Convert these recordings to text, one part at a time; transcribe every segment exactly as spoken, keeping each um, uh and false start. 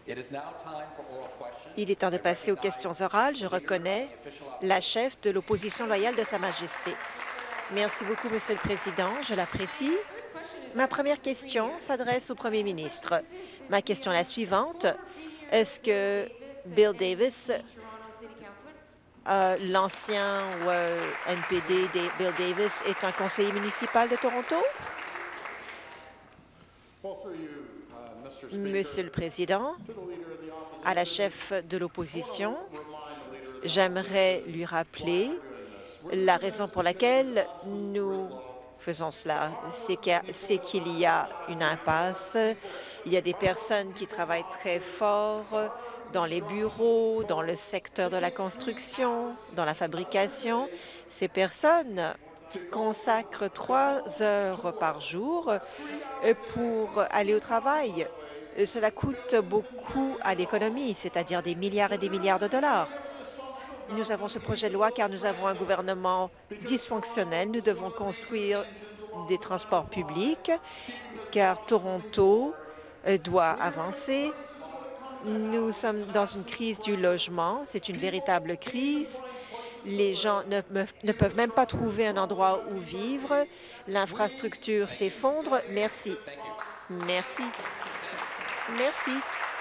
Il est temps de passer aux questions orales. Je reconnais la chef de l'opposition loyale de Sa Majesté. Merci beaucoup, Monsieur le Président. Je l'apprécie. Ma première question s'adresse au Premier ministre. Ma question est la suivante. Est-ce que Bill Davis, euh, l'ancien euh, N P D de Bill Davis, est un conseiller municipal de Toronto? Monsieur le Président, à la chef de l'opposition, j'aimerais lui rappeler la raison pour laquelle nous faisons cela. C'est qu'il y a une impasse. Il y a des personnes qui travaillent très fort dans les bureaux, dans le secteur de la construction, dans la fabrication. Ces personnes consacrent trois heures par jour pour aller au travail. Cela coûte beaucoup à l'économie, c'est-à-dire des milliards et des milliards de dollars. Nous avons ce projet de loi car nous avons un gouvernement dysfonctionnel. Nous devons construire des transports publics car Toronto doit avancer. Nous sommes dans une crise du logement. C'est une véritable crise. Les gens ne, ne peuvent même pas trouver un endroit où vivre. L'infrastructure s'effondre. Merci. Merci. Merci.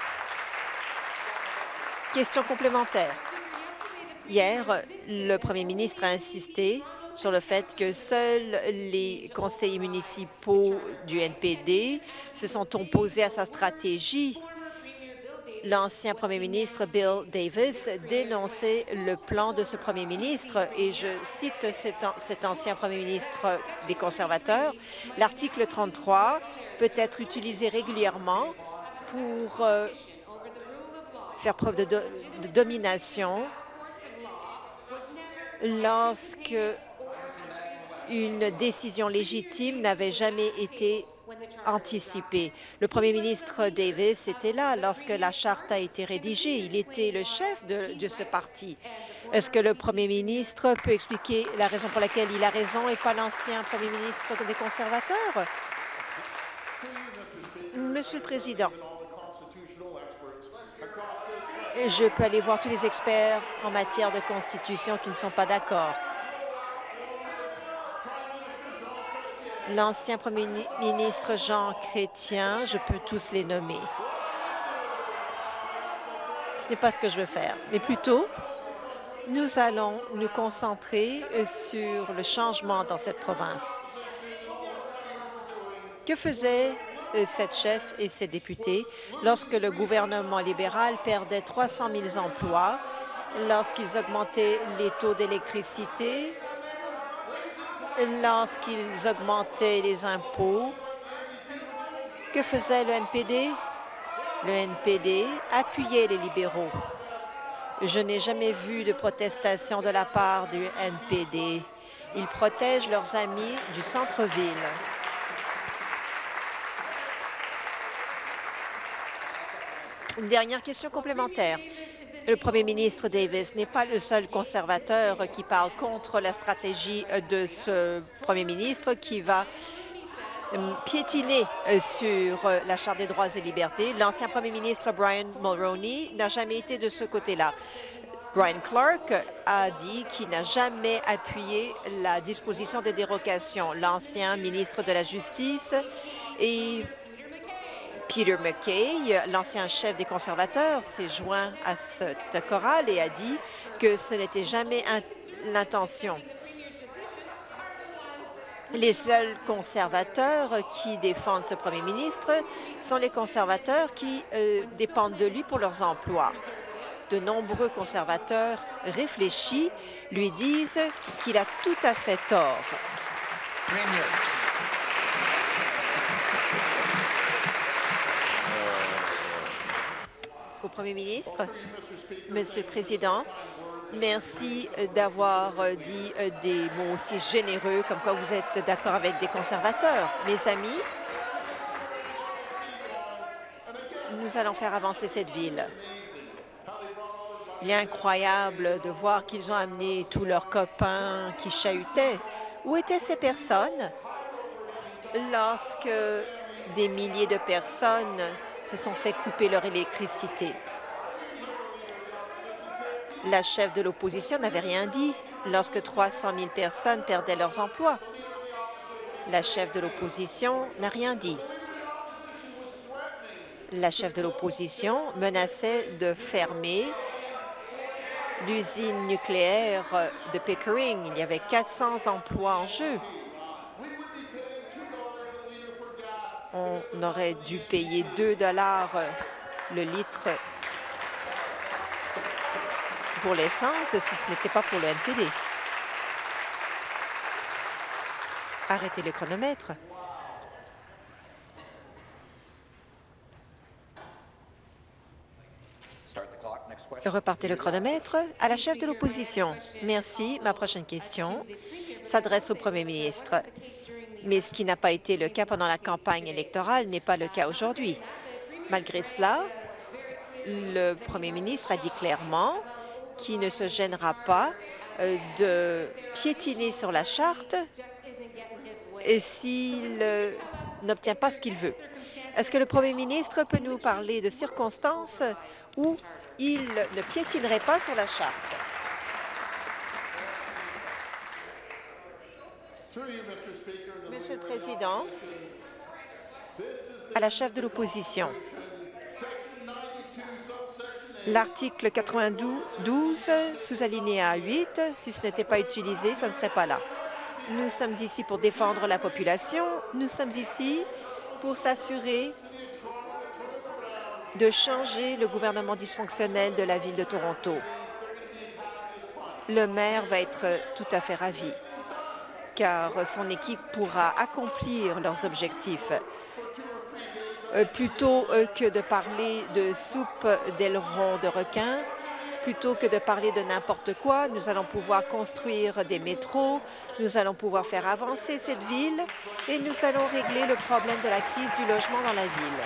Question complémentaire. Hier, le premier ministre a insisté sur le fait que seuls les conseillers municipaux du N P D se sont opposés à sa stratégie. L'ancien premier ministre Bill Davis dénonçait le plan de ce premier ministre et je cite cet, an cet ancien premier ministre des conservateurs. L'article trente-trois peut être utilisé régulièrement pour euh, faire preuve de, do de domination lorsque une décision légitime n'avait jamais été anticipée. Le premier ministre Davis était là lorsque la charte a été rédigée. Il était le chef de, de ce parti. Est-ce que le premier ministre peut expliquer la raison pour laquelle il a raison et pas l'ancien premier ministre des conservateurs? Monsieur le Président, je peux aller voir tous les experts en matière de constitution qui ne sont pas d'accord. L'ancien premier ministre Jean Chrétien, je peux tous les nommer. Ce n'est pas ce que je veux faire, mais plutôt, nous allons nous concentrer sur le changement dans cette province. Que faisaient cette chef et ses députés lorsque le gouvernement libéral perdait trois cent mille emplois, lorsqu'ils augmentaient les taux d'électricité, lorsqu'ils augmentaient les impôts? Que faisait le N P D? Le N P D appuyait les libéraux. Je n'ai jamais vu de protestation de la part du N P D. Ils protègent leurs amis du centre-ville. Une dernière question complémentaire. Le premier ministre Davis n'est pas le seul conservateur qui parle contre la stratégie de ce premier ministre qui va piétiner sur la Charte des droits et libertés. L'ancien premier ministre Brian Mulroney n'a jamais été de ce côté-là. Brian Clark a dit qu'il n'a jamais appuyé la disposition de dérogation. L'ancien ministre de la Justice et Peter MacKay, l'ancien chef des conservateurs, s'est joint à cette chorale et a dit que ce n'était jamais l'intention. Les seuls conservateurs qui défendent ce premier ministre sont les conservateurs qui euh, dépendent de lui pour leurs emplois. De nombreux conservateurs réfléchis lui disent qu'il a tout à fait tort. Au Premier ministre, Monsieur le Président, merci d'avoir dit des mots aussi généreux comme quoi vous êtes d'accord avec des conservateurs. Mes amis, nous allons faire avancer cette ville. Il est incroyable de voir qu'ils ont amené tous leurs copains qui chahutaient. Où étaient ces personnes lorsque Des milliers de personnes se sont fait couper leur électricité. La chef de l'opposition n'avait rien dit lorsque trois cent mille personnes perdaient leurs emplois. La chef de l'opposition n'a rien dit. La chef de l'opposition menaçait de fermer l'usine nucléaire de Pickering. Il y avait quatre cents emplois en jeu. On aurait dû payer deux dollars le litre pour l'essence si ce n'était pas pour le N P D. Arrêtez le chronomètre. Repartez le chronomètre à la chef de l'opposition. Merci. Ma prochaine question s'adresse au premier ministre. Mais ce qui n'a pas été le cas pendant la campagne électorale n'est pas le cas aujourd'hui. Malgré cela, le premier ministre a dit clairement qu'il ne se gênera pas euh, de piétiner sur la charte s'il euh, n'obtient pas ce qu'il veut. Est-ce que le premier ministre peut nous parler de circonstances où il ne piétinerait pas sur la charte? Monsieur le Président, à la chef de l'opposition, l'article quatre-vingt-douze, sous-alinéa huit, si ce n'était pas utilisé, ça ne serait pas là. Nous sommes ici pour défendre la population. Nous sommes ici pour s'assurer de changer le gouvernement dysfonctionnel de la Ville de Toronto. Le maire va être tout à fait ravi, car son équipe pourra accomplir leurs objectifs. Euh, plutôt euh, que de parler de soupe d'ailerons de requin, plutôt que de parler de n'importe quoi, nous allons pouvoir construire des métros, nous allons pouvoir faire avancer cette ville et nous allons régler le problème de la crise du logement dans la ville.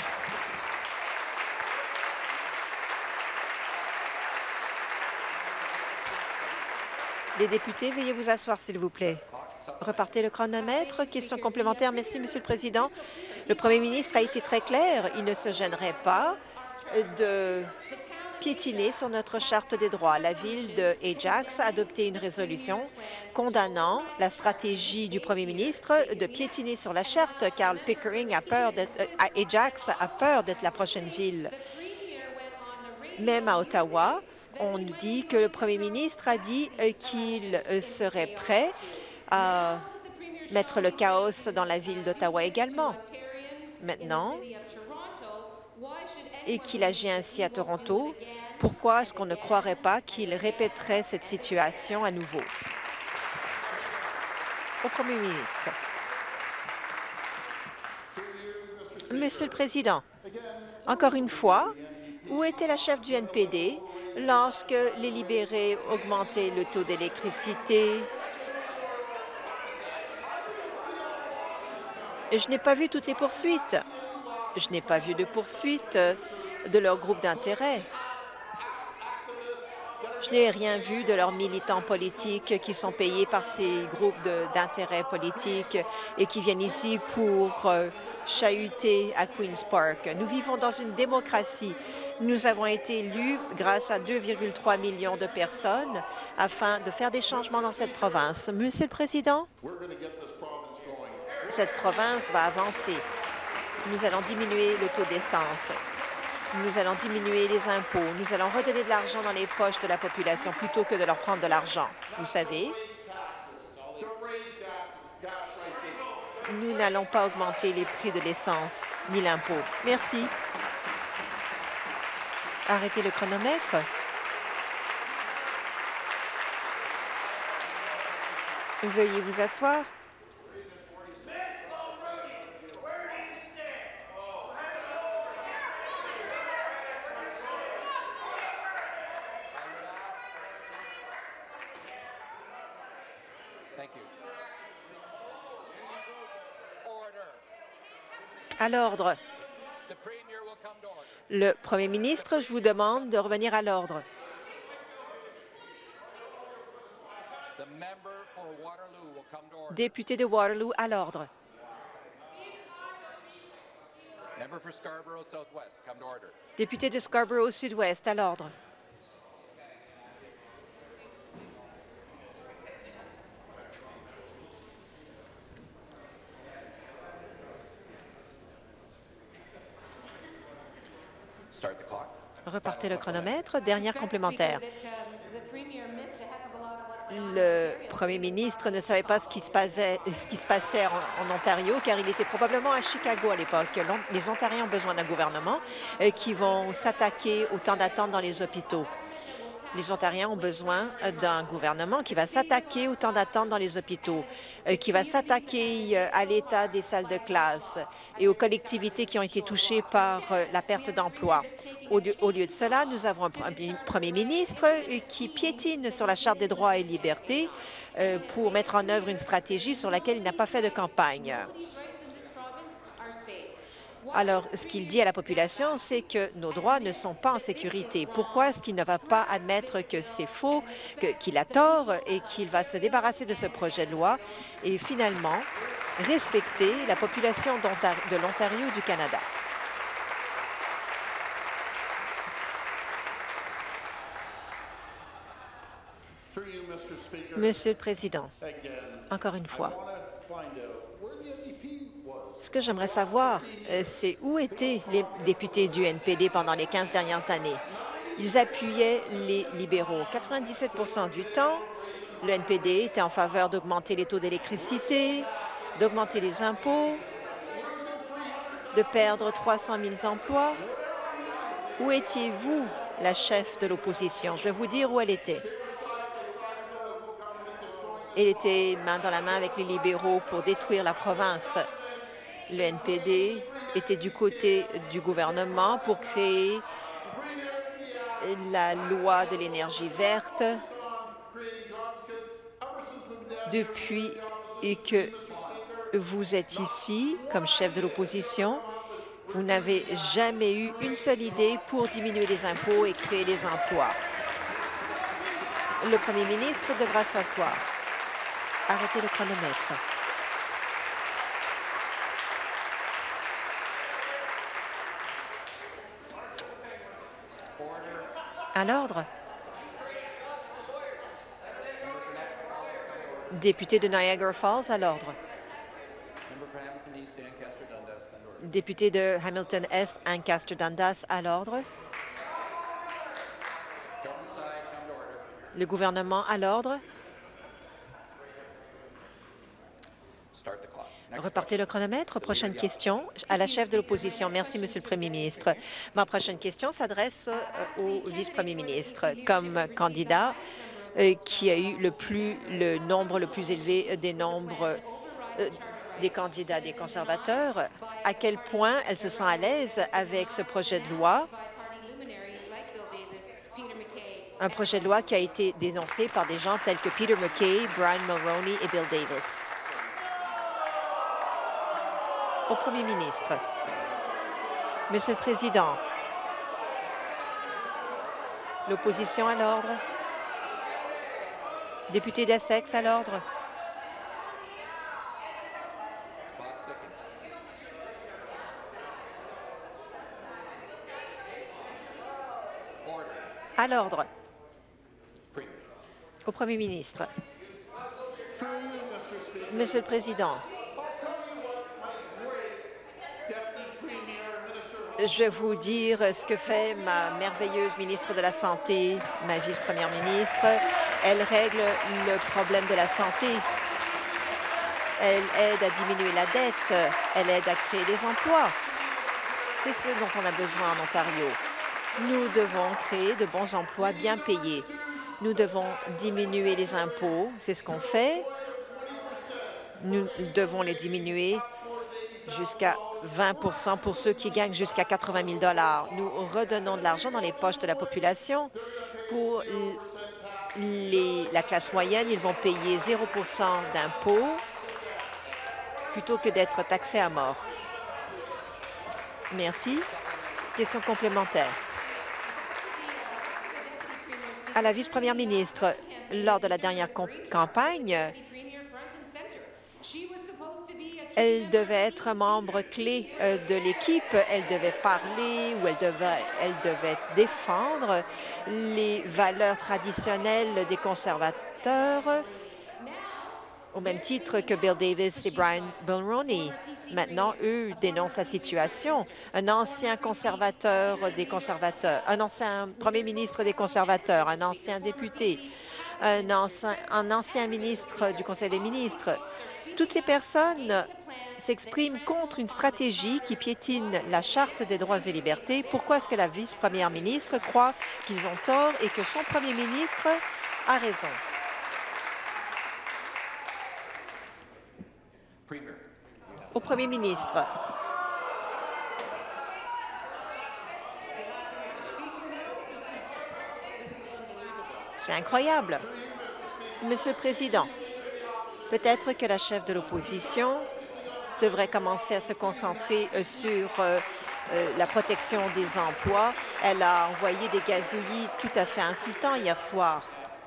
Les députés, veuillez vous asseoir, s'il vous plaît. Repartez le chronomètre. Question complémentaire. Merci, Monsieur le Président. Le Premier ministre a été très clair. Il ne se gênerait pas de piétiner sur notre Charte des droits. La Ville de Ajax a adopté une résolution condamnant la stratégie du Premier ministre de piétiner sur la Charte, car Pickering a peur d'être, euh, Ajax a peur d'être la prochaine ville. Même à Ottawa, on nous dit que le Premier ministre a dit euh, qu'il euh, serait prêt à mettre le chaos dans la ville d'Ottawa également. Maintenant, et qu'il agit ainsi à Toronto, pourquoi est-ce qu'on ne croirait pas qu'il répéterait cette situation à nouveau? Au Premier ministre. Monsieur le Président, encore une fois, où était la chef du N P D lorsque les libérés augmentaient le taux d'électricité? Je n'ai pas vu toutes les poursuites. Je n'ai pas vu de poursuites de leur groupe d'intérêt. Je n'ai rien vu de leurs militants politiques qui sont payés par ces groupes d'intérêt politiques et qui viennent ici pour euh, chahuter à Queen's Park. Nous vivons dans une démocratie. Nous avons été élus grâce à deux virgule trois millions de personnes afin de faire des changements dans cette province. Monsieur le Président, cette province va avancer. Nous allons diminuer le taux d'essence. Nous allons diminuer les impôts. Nous allons redonner de l'argent dans les poches de la population plutôt que de leur prendre de l'argent. Vous savez, nous n'allons pas augmenter les prix de l'essence ni l'impôt. Merci. Arrêtez le chronomètre. Veuillez vous asseoir. À l'ordre. Le Premier ministre, je vous demande de revenir à l'ordre. Député de Waterloo, à l'ordre. Député de Scarborough Sud-Ouest, à l'ordre. Repartez le chronomètre. Dernière complémentaire. Le premier ministre ne savait pas ce qui se passait, ce qui se passait en, en Ontario, car il était probablement à Chicago à l'époque. Les Ontariens ont besoin d'un gouvernement euh, qui vont s'attaquer au temps d'attente dans les hôpitaux. Les Ontariens ont besoin d'un gouvernement qui va s'attaquer au temps d'attente dans les hôpitaux, euh, qui va s'attaquer euh, à l'état des salles de classe et aux collectivités qui ont été touchées par euh, la perte d'emploi. Au, au lieu de cela, nous avons un, un premier ministre euh, qui piétine sur la Charte des droits et libertés euh, pour mettre en œuvre une stratégie sur laquelle il n'a pas fait de campagne. Alors, ce qu'il dit à la population, c'est que nos droits ne sont pas en sécurité. Pourquoi est-ce qu'il ne va pas admettre que c'est faux, qu'il a tort et qu'il va se débarrasser de ce projet de loi et finalement respecter la population de l'Ontario et du Canada? Monsieur le Président, encore une fois, ce que j'aimerais savoir, c'est où étaient les députés du N P D pendant les quinze dernières années. Ils appuyaient les libéraux. quatre-vingt-dix-sept pour cent du temps, le N P D était en faveur d'augmenter les taux d'électricité, d'augmenter les impôts, de perdre trois cent mille emplois. Où étiez-vous, la chef de l'opposition? Je vais vous dire où elle était. Elle était main dans la main avec les libéraux pour détruire la province. Le N P D était du côté du gouvernement pour créer la loi de l'énergie verte. Depuis que vous êtes ici comme chef de l'opposition, vous n'avez jamais eu une seule idée pour diminuer les impôts et créer des emplois. Le premier ministre devra s'asseoir. Arrêtez le chronomètre. À l'ordre. Député de Niagara Falls, à l'ordre. Député de Hamilton-Est, Ancaster-Dundas, à l'ordre. Le gouvernement, à l'ordre. Repartez le chronomètre. Prochaine question à la chef de l'opposition. Merci, Monsieur le Premier ministre. Ma prochaine question s'adresse au vice-premier ministre. Comme candidat euh, qui a eu le, plus, le nombre le plus élevé des nombres euh, des candidats des conservateurs, à quel point elle se sent à l'aise avec ce projet de loi, un projet de loi qui a été dénoncé par des gens tels que Peter MacKay, Brian Mulroney et Bill Davis. Au Premier ministre. Monsieur le Président, l'opposition à l'ordre. Député d'Essex à l'ordre. À l'ordre. Au Premier ministre. Monsieur le Président, je vais vous dire ce que fait ma merveilleuse ministre de la Santé, ma vice-première ministre. Elle règle le problème de la santé. Elle aide à diminuer la dette. Elle aide à créer des emplois. C'est ce dont on a besoin en Ontario. Nous devons créer de bons emplois bien payés. Nous devons diminuer les impôts. C'est ce qu'on fait. Nous devons les diminuer jusqu'à vingt pour cent pour ceux qui gagnent jusqu'à quatre-vingt mille dollars. Nous redonnons de l'argent dans les poches de la population. Pour les, la classe moyenne, ils vont payer zéro pour cent d'impôts plutôt que d'être taxés à mort. Merci. Question complémentaire. À la vice-première ministre, lors de la dernière campagne, Elle devait être membre clé euh, de l'équipe. Elle devait parler ou elle devait, elle devait défendre les valeurs traditionnelles des conservateurs, au même titre que Bill Davis et Brian Mulroney. Maintenant, eux dénoncent la situation. Un ancien conservateur des conservateurs, un ancien premier ministre des conservateurs, un ancien député, un ancien, un ancien ministre du Conseil des ministres. Toutes ces personnes s'expriment contre une stratégie qui piétine la Charte des droits et libertés. Pourquoi est-ce que la vice-première ministre croit qu'ils ont tort et que son premier ministre a raison? Au premier ministre. C'est incroyable. Monsieur le Président, peut-être que la chef de l'opposition devrait commencer à se concentrer sur euh, euh, la protection des emplois. Elle a envoyé des gazouillis tout à fait insultants hier soir.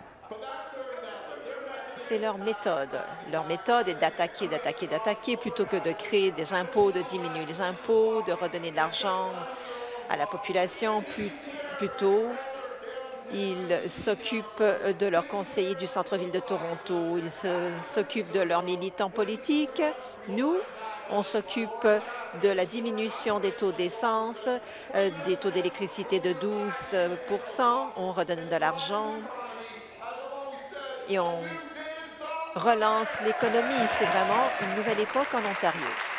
C'est leur méthode. Leur méthode est d'attaquer, d'attaquer, d'attaquer, plutôt que de créer des impôts, de diminuer les impôts, de redonner de l'argent à la population. Plus, plutôt, ils s'occupent de leurs conseillers du centre-ville de Toronto. Ils s'occupent de leurs militants politiques. Nous, on s'occupe de la diminution des taux d'essence, euh, des taux d'électricité de douze pour cent. On redonne de l'argent et on relance l'économie. C'est vraiment une nouvelle époque en Ontario.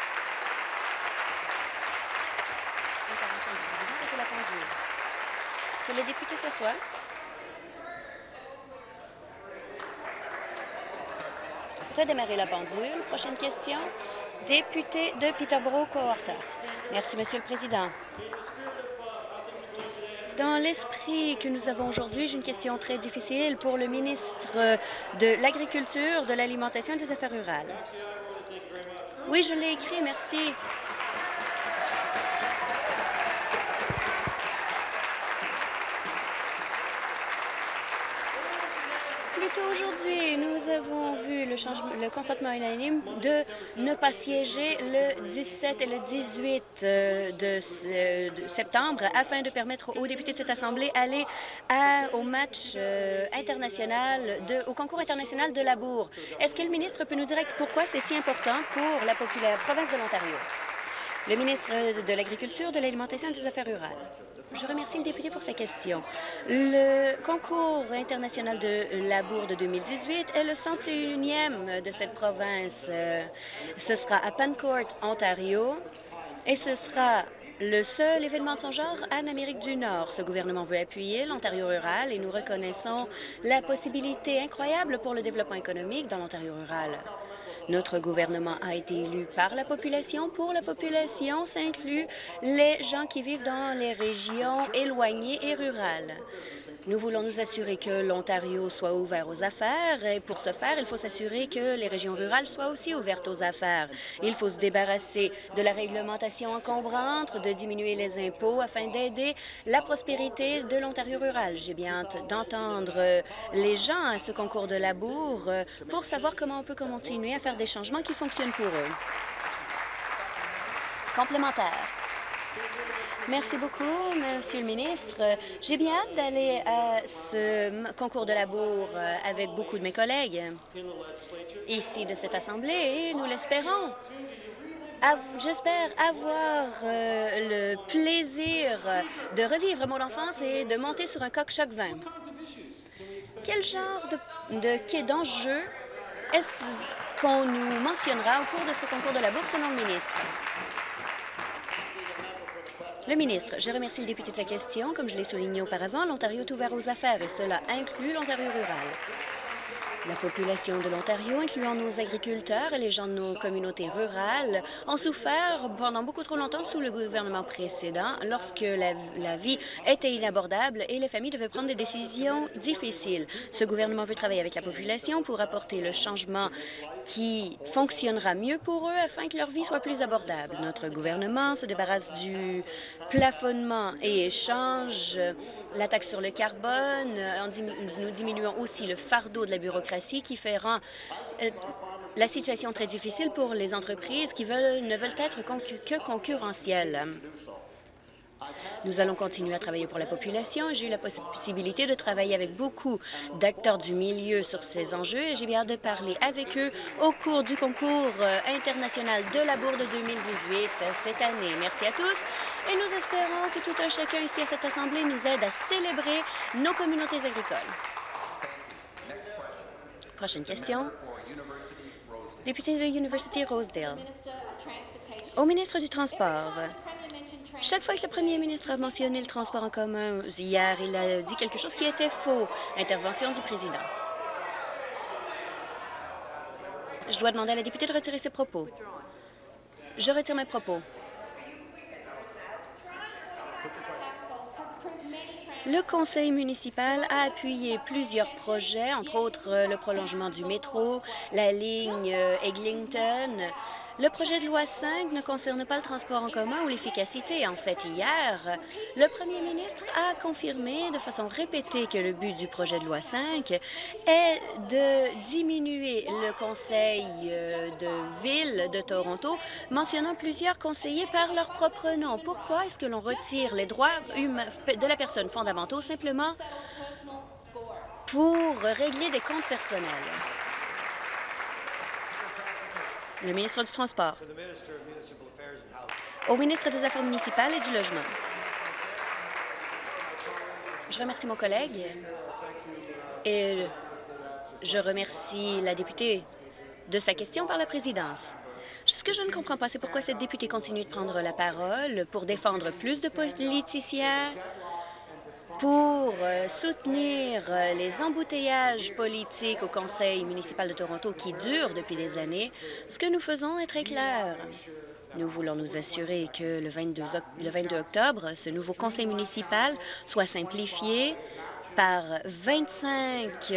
Intervention du président, arrêtez la pendule. Que le député s'assoie. Redémarrer la pendule. Prochaine question. Député de Peterborough-Coarta. Merci, Monsieur le Président. Dans l'esprit que nous avons aujourd'hui, j'ai une question très difficile pour le ministre de l'Agriculture, de l'Alimentation et des Affaires rurales. Oui, je l'ai écrit, merci. Plus tôt aujourd'hui, nous avons vu le, changement, le consentement unanime de ne pas siéger le dix-sept et le dix-huit de, de septembre afin de permettre aux députés de cette Assemblée d'aller au match euh, international, de, au concours international de labour. Est-ce que le ministre peut nous dire pourquoi c'est si important pour la, la province de l'Ontario? Le ministre de l'Agriculture, de l'Alimentation et des Affaires rurales. Je remercie le député pour sa question. Le concours international de labour de deux mille dix-huit est le cent et unième de cette province. Ce sera à Pancourt, Ontario, et ce sera le seul événement de son genre en Amérique du Nord. Ce gouvernement veut appuyer l'Ontario rural et nous reconnaissons la possibilité incroyable pour le développement économique dans l'Ontario rural. Notre gouvernement a été élu par la population. Pour la population, ça inclut les gens qui vivent dans les régions éloignées et rurales. Nous voulons nous assurer que l'Ontario soit ouvert aux affaires et pour ce faire, il faut s'assurer que les régions rurales soient aussi ouvertes aux affaires. Il faut se débarrasser de la réglementation encombrante, de diminuer les impôts afin d'aider la prospérité de l'Ontario rural. J'ai bien hâte d'entendre les gens à ce concours de labour pour savoir comment on peut continuer à faire des changements qui fonctionnent pour eux. Complémentaire. Merci beaucoup, Monsieur le ministre. J'ai bien hâte d'aller à ce concours de labour avec beaucoup de mes collègues ici de cette Assemblée et nous l'espérons. J'espère avoir euh, le plaisir de revivre mon enfance et de monter sur un coq-choc vingt. Quel genre de, de, d'enjeu est-ce qu'on nous mentionnera au cours de ce concours de labour selon le ministre? Le ministre, je remercie le député de sa question. Comme je l'ai souligné auparavant, l'Ontario est ouvert aux affaires et cela inclut l'Ontario rural. La population de l'Ontario, incluant nos agriculteurs et les gens de nos communautés rurales, ont souffert pendant beaucoup trop longtemps sous le gouvernement précédent lorsque la, la vie était inabordable et les familles devaient prendre des décisions difficiles. Ce gouvernement veut travailler avec la population pour apporter le changement qui fonctionnera mieux pour eux afin que leur vie soit plus abordable. Notre gouvernement se débarrasse du plafonnement et échange la taxe sur le carbone. En dim- nous diminuons aussi le fardeau de la bureaucratie qui fait rend, euh, la situation très difficile pour les entreprises qui veulent, ne veulent être concu- que concurrentielles. Nous allons continuer à travailler pour la population et j'ai eu la possibilité de travailler avec beaucoup d'acteurs du milieu sur ces enjeux et j'ai bien hâte de parler avec eux au cours du concours euh, international de la Bourse de deux mille dix-huit euh, cette année. Merci à tous et nous espérons que tout un chacun ici à cette Assemblée nous aide à célébrer nos communautés agricoles. Prochaine question. Député de University Rosedale. Au ministre du Transport. Chaque fois que le premier ministre a mentionné le transport en commun, hier, il a dit quelque chose qui était faux. Intervention du président. Je dois demander à la députée de retirer ses propos. Je retire mes propos. Le conseil municipal a appuyé plusieurs projets, entre autres le prolongement du métro, la ligne Eglinton. Le projet de loi cinq ne concerne pas le transport en commun ou l'efficacité. En fait, hier, le premier ministre a confirmé de façon répétée que le but du projet de loi cinq est de diminuer le conseil de ville de Toronto, mentionnant plusieurs conseillers par leur propre nom. Pourquoi est-ce que l'on retire les droits humains de la personne fondamentaux simplement pour régler des comptes personnels? Le ministre du Transport. Au ministre des Affaires municipales et du Logement. Je remercie mon collègue et je remercie la députée de sa question par la présidence. Ce que je ne comprends pas, c'est pourquoi cette députée continue de prendre la parole pour défendre plus de politiciens, pour soutenir les embouteillages politiques au Conseil municipal de Toronto qui durent depuis des années. Ce que nous faisons est très clair. Nous voulons nous assurer que le vingt-deux octobre, ce nouveau conseil municipal soit simplifié par vingt-cinq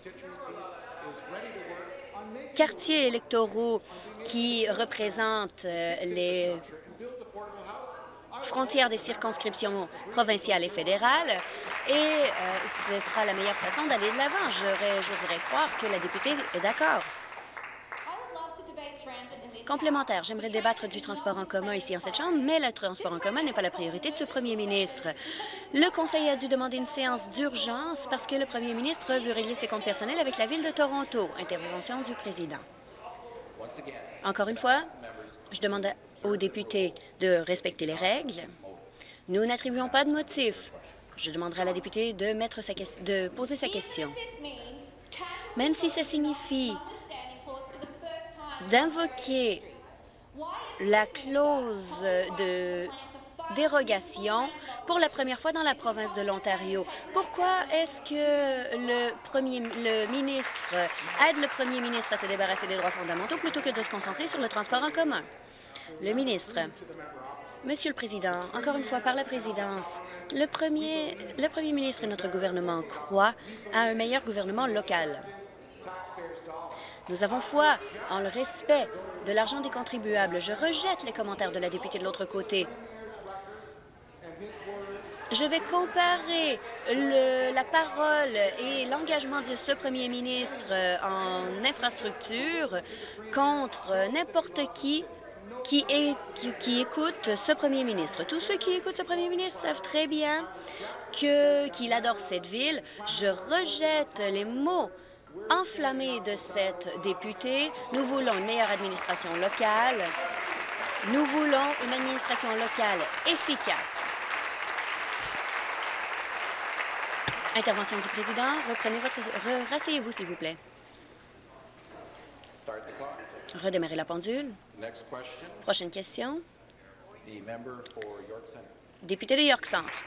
quartiers électoraux qui représentent les frontières des circonscriptions provinciales et fédérales, et euh, ce sera la meilleure façon d'aller de l'avant. J'oserais croire que la députée est d'accord. Complémentaire, j'aimerais débattre du transport en commun ici en cette Chambre, mais le transport en commun n'est pas la priorité de ce premier ministre. Le Conseil a dû demander une séance d'urgence parce que le premier ministre veut régler ses comptes personnels avec la Ville de Toronto. Intervention du président. Encore une fois, je demande aux députés de respecter les règles. Nous n'attribuons pas de motif. Je demanderai à la députée de, mettre sa de poser sa question. Même si ça signifie d'invoquer la clause de dérogation pour la première fois dans la province de l'Ontario. Pourquoi est-ce que le, premier, le ministre aide le premier ministre à se débarrasser des droits fondamentaux plutôt que de se concentrer sur le transport en commun? Le ministre. Monsieur le Président, encore une fois, par la présidence, le premier, le premier ministre et notre gouvernement croient à un meilleur gouvernement local. Nous avons foi en le respect de l'argent des contribuables. Je rejette les commentaires de la députée de l'autre côté. Je vais comparer le, la parole et l'engagement de ce premier ministre en infrastructure contre n'importe qui Qui, est, qui, qui écoute ce premier ministre. Tous ceux qui écoutent ce premier ministre savent très bien que qu'il adore cette ville. Je rejette les mots enflammés de cette députée. Nous voulons une meilleure administration locale. Nous voulons une administration locale efficace. Intervention du président. Reprenez votre... Rasseyez-vous, s'il vous plaît. Redémarrer la pendule. Prochaine question. Député de York Centre.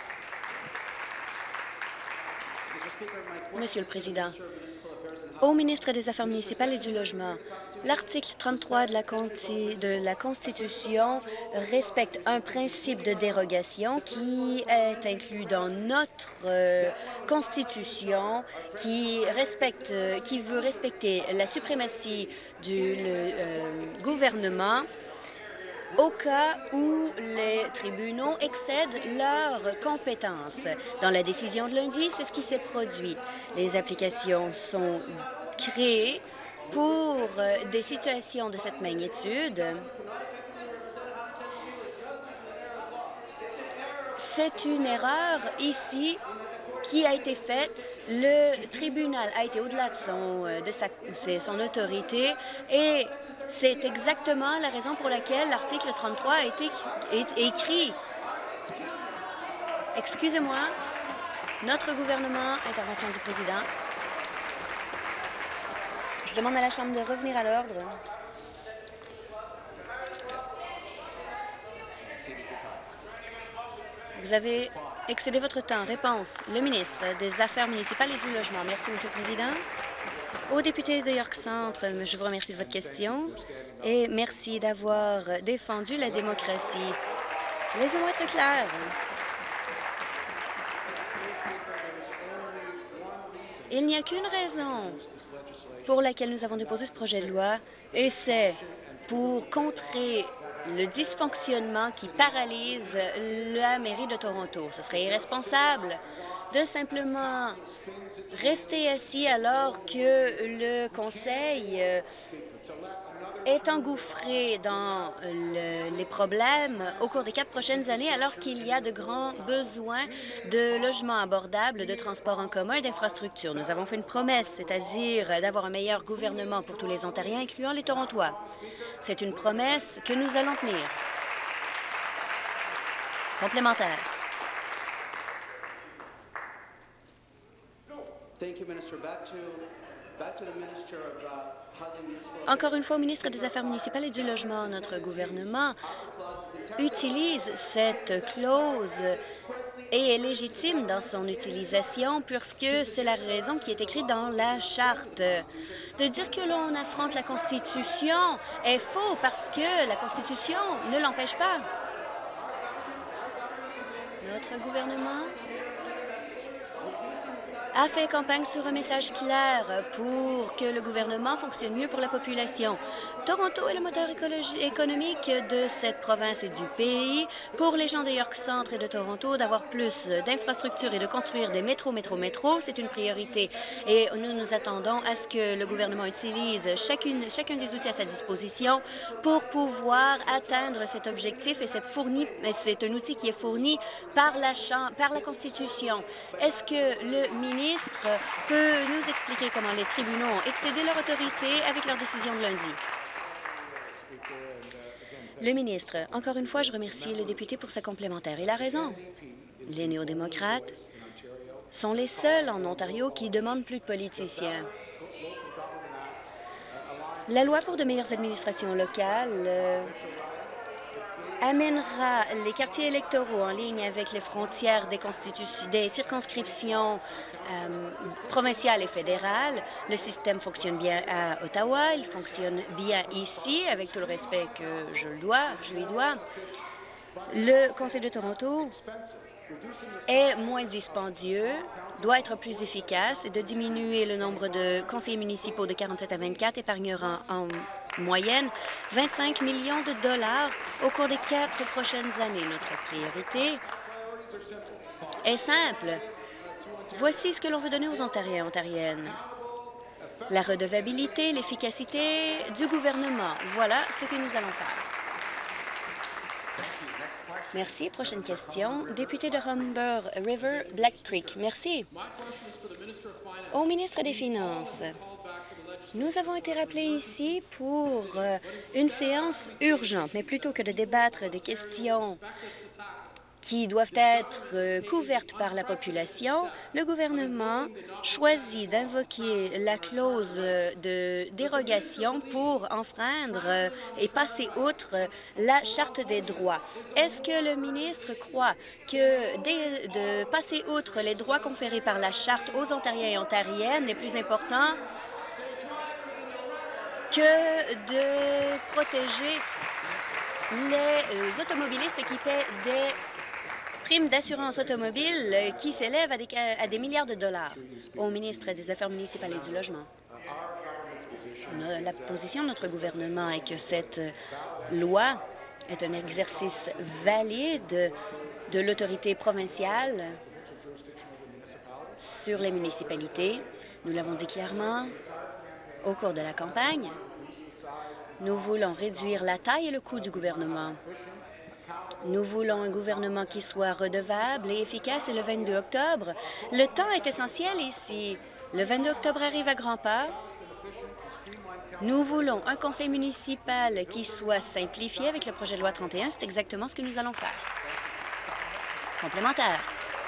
Monsieur le Président, au ministre des Affaires municipales et du Logement, l'article trente-trois de la, de la Constitution respecte un principe de dérogation qui est inclus dans notre euh, Constitution, qui, respecte, euh, qui veut respecter la suprématie du le, euh, gouvernement au cas où les tribunaux excèdent leurs compétences. Dans la décision de lundi, c'est ce qui s'est produit. Les applications sont créées pour euh, des situations de cette magnitude, c'est une erreur ici qui a été faite. Le tribunal a été au-delà de, son, de sa, son autorité et c'est exactement la raison pour laquelle l'article trente-trois a été est écrit. Excusez-moi, notre gouvernement, intervention du président. Je demande à la Chambre de revenir à l'ordre. Vous avez excédé votre temps. Réponse. Le ministre des Affaires municipales et du Logement. Merci, Monsieur le Président. Au député de York Centre, je vous remercie de votre question et merci d'avoir défendu la démocratie. Laissez-moi être clair. Il n'y a qu'une raison pour laquelle nous avons déposé ce projet de loi et c'est pour contrer le dysfonctionnement qui paralyse la mairie de Toronto. Ce serait irresponsable de simplement rester assis alors que le conseil est engouffré dans le, les problèmes au cours des quatre prochaines années, alors qu'il y a de grands besoins de logements abordables, de transports en commun et d'infrastructures. Nous avons fait une promesse, c'est-à-dire d'avoir un meilleur gouvernement pour tous les Ontariens, incluant les Torontois. C'est une promesse que nous allons tenir. Complémentaire. Encore une fois, au ministre des Affaires municipales et du Logement, notre gouvernement utilise cette clause et est légitime dans son utilisation puisque c'est la raison qui est écrite dans la Charte. De dire que l'on affronte la Constitution est faux parce que la Constitution ne l'empêche pas. Notre gouvernement a fait campagne sur un message clair pour que le gouvernement fonctionne mieux pour la population. Toronto est le moteur économique de cette province et du pays. Pour les gens de York Centre et de Toronto, d'avoir plus d'infrastructures et de construire des métros, métros, métros, c'est une priorité. Et nous nous attendons à ce que le gouvernement utilise chacune, chacun des outils à sa disposition pour pouvoir atteindre cet objectif. Et c'est fourni, c'est un outil qui est fourni par la, par la Constitution. Est-ce que le ministre peut nous expliquer comment les tribunaux ont excédé leur autorité avec leur décision de lundi? Le ministre, encore une fois, je remercie le député pour sa complémentaire. Il a raison. Les néo-démocrates sont les seuls en Ontario qui demandent plus de politiciens. La loi pour de meilleures administrations locales euh, amènera les quartiers électoraux en ligne avec les frontières des, des circonscriptions euh, provinciales et fédérales. Le système fonctionne bien à Ottawa, il fonctionne bien ici, avec tout le respect que je, le dois, je lui dois. Le Conseil de Toronto est moins dispendieux, doit être plus efficace et de diminuer le nombre de conseillers municipaux de quarante-sept à vingt-quatre épargnera en moyenne vingt-cinq millions de dollars au cours des quatre prochaines années. Notre priorité est simple. Voici ce que l'on veut donner aux Ontariens et Ontariennes. La redevabilité, l'efficacité du gouvernement. Voilà ce que nous allons faire. Merci. Prochaine question. Député de Humber River, Black Creek. Merci. Au ministre des Finances, nous avons été rappelés ici pour euh, une séance urgente, mais plutôt que de débattre des questions qui doivent être euh, couvertes par la population, le gouvernement choisit d'invoquer la clause de dérogation pour enfreindre euh, et passer outre la Charte des droits. Est-ce que le ministre croit que de, de passer outre les droits conférés par la Charte aux Ontariens et Ontariennes est plus important que de protéger les automobilistes qui paient des primes d'assurance automobile qui s'élèvent à des, à des milliards de dollars? Au ministre des Affaires municipales et du Logement. La position de notre gouvernement est que cette loi est un exercice valide de l'autorité provinciale sur les municipalités. Nous l'avons dit clairement. Au cours de la campagne, nous voulons réduire la taille et le coût du gouvernement. Nous voulons un gouvernement qui soit redevable et efficace, et le vingt-deux octobre, le temps est essentiel ici. Le vingt-deux octobre arrive à grands pas. Nous voulons un conseil municipal qui soit simplifié avec le projet de loi trente et un. C'est exactement ce que nous allons faire. Complémentaire.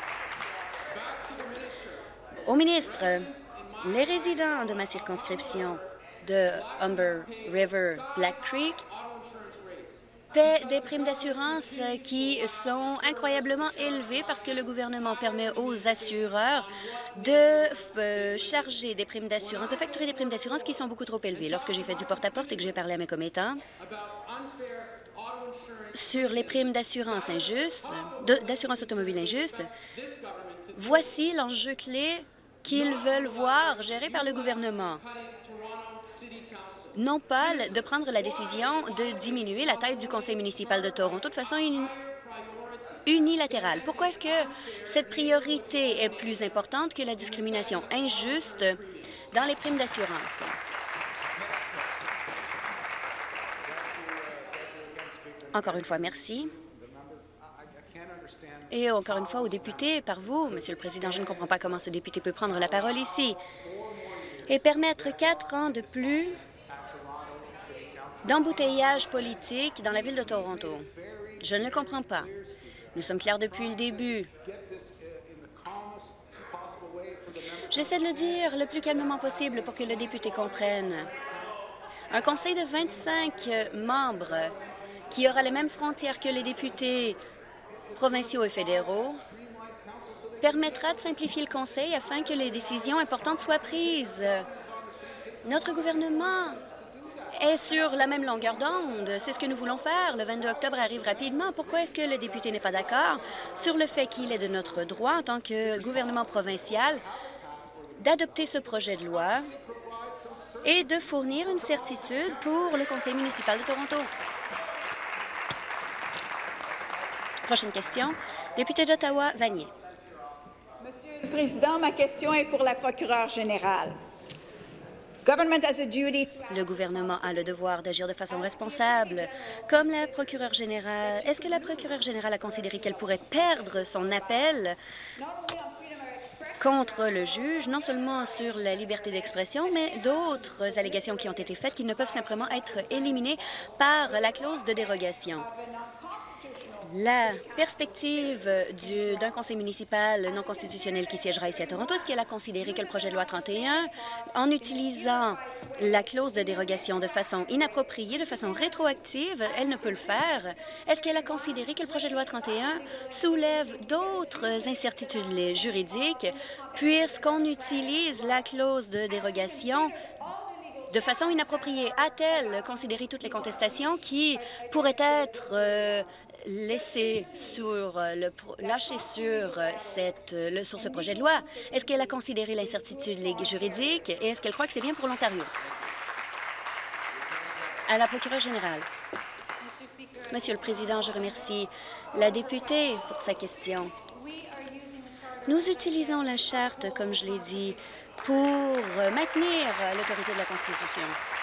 Au ministre, les résidents de ma circonscription de Humber River, Black Creek, paient des primes d'assurance qui sont incroyablement élevées parce que le gouvernement permet aux assureurs de euh, charger des primes d'assurance, de facturer des primes d'assurance qui sont beaucoup trop élevées. Lorsque j'ai fait du porte-à-porte et que j'ai parlé à mes commettants sur les primes d'assurance injustes, d'assurance automobile injuste, voici l'enjeu clé qu'ils veulent voir géré par le gouvernement. Non pas de prendre la décision de diminuer la taille du conseil municipal de Toronto de façon unilatérale. Pourquoi est-ce que cette priorité est plus importante que la discrimination injuste dans les primes d'assurance? Encore une fois, merci. Et encore une fois, aux députés, par vous, Monsieur le Président, je ne comprends pas comment ce député peut prendre la parole ici et permettre quatre ans de plus d'embouteillage politique dans la ville de Toronto. Je ne le comprends pas. Nous sommes clairs depuis le début. J'essaie de le dire le plus calmement possible pour que le député comprenne. Un conseil de vingt-cinq membres qui aura les mêmes frontières que les députés provinciaux et fédéraux permettra de simplifier le conseil afin que les décisions importantes soient prises. Notre gouvernement est sur la même longueur d'onde. C'est ce que nous voulons faire. Le vingt-deux octobre arrive rapidement. Pourquoi est-ce que le député n'est pas d'accord sur le fait qu'il est de notre droit en tant que gouvernement provincial d'adopter ce projet de loi et de fournir une certitude pour le conseil municipal de Toronto? Prochaine question. Député d'Ottawa, Vanier. Monsieur le Président, ma question est pour la procureure générale. Le gouvernement a le devoir d'agir de façon responsable. Comme la procureure générale, est-ce que la procureure générale a considéré qu'elle pourrait perdre son appel contre le juge, non seulement sur la liberté d'expression, mais d'autres allégations qui ont été faites qui ne peuvent simplement être éliminées par la clause de dérogation? La perspective d'un conseil municipal non constitutionnel qui siégera ici à Toronto, est-ce qu'elle a considéré que le projet de loi trente et un, en utilisant la clause de dérogation de façon inappropriée, de façon rétroactive, elle ne peut le faire? Est-ce qu'elle a considéré que le projet de loi trente et un soulève d'autres incertitudes juridiques puisqu'on utilise la clause de dérogation de façon inappropriée? A-t-elle considéré toutes les contestations qui pourraient être euh, laissées sur le lâchées sur cette le, sur ce projet de loi? Est-ce qu'elle a considéré l'incertitude juridique et est-ce qu'elle croit que c'est bien pour l'Ontario? À la procureure générale. Monsieur le Président, je remercie la députée pour sa question. Nous utilisons la charte, comme je l'ai dit, pour maintenir l'autorité de la Constitution.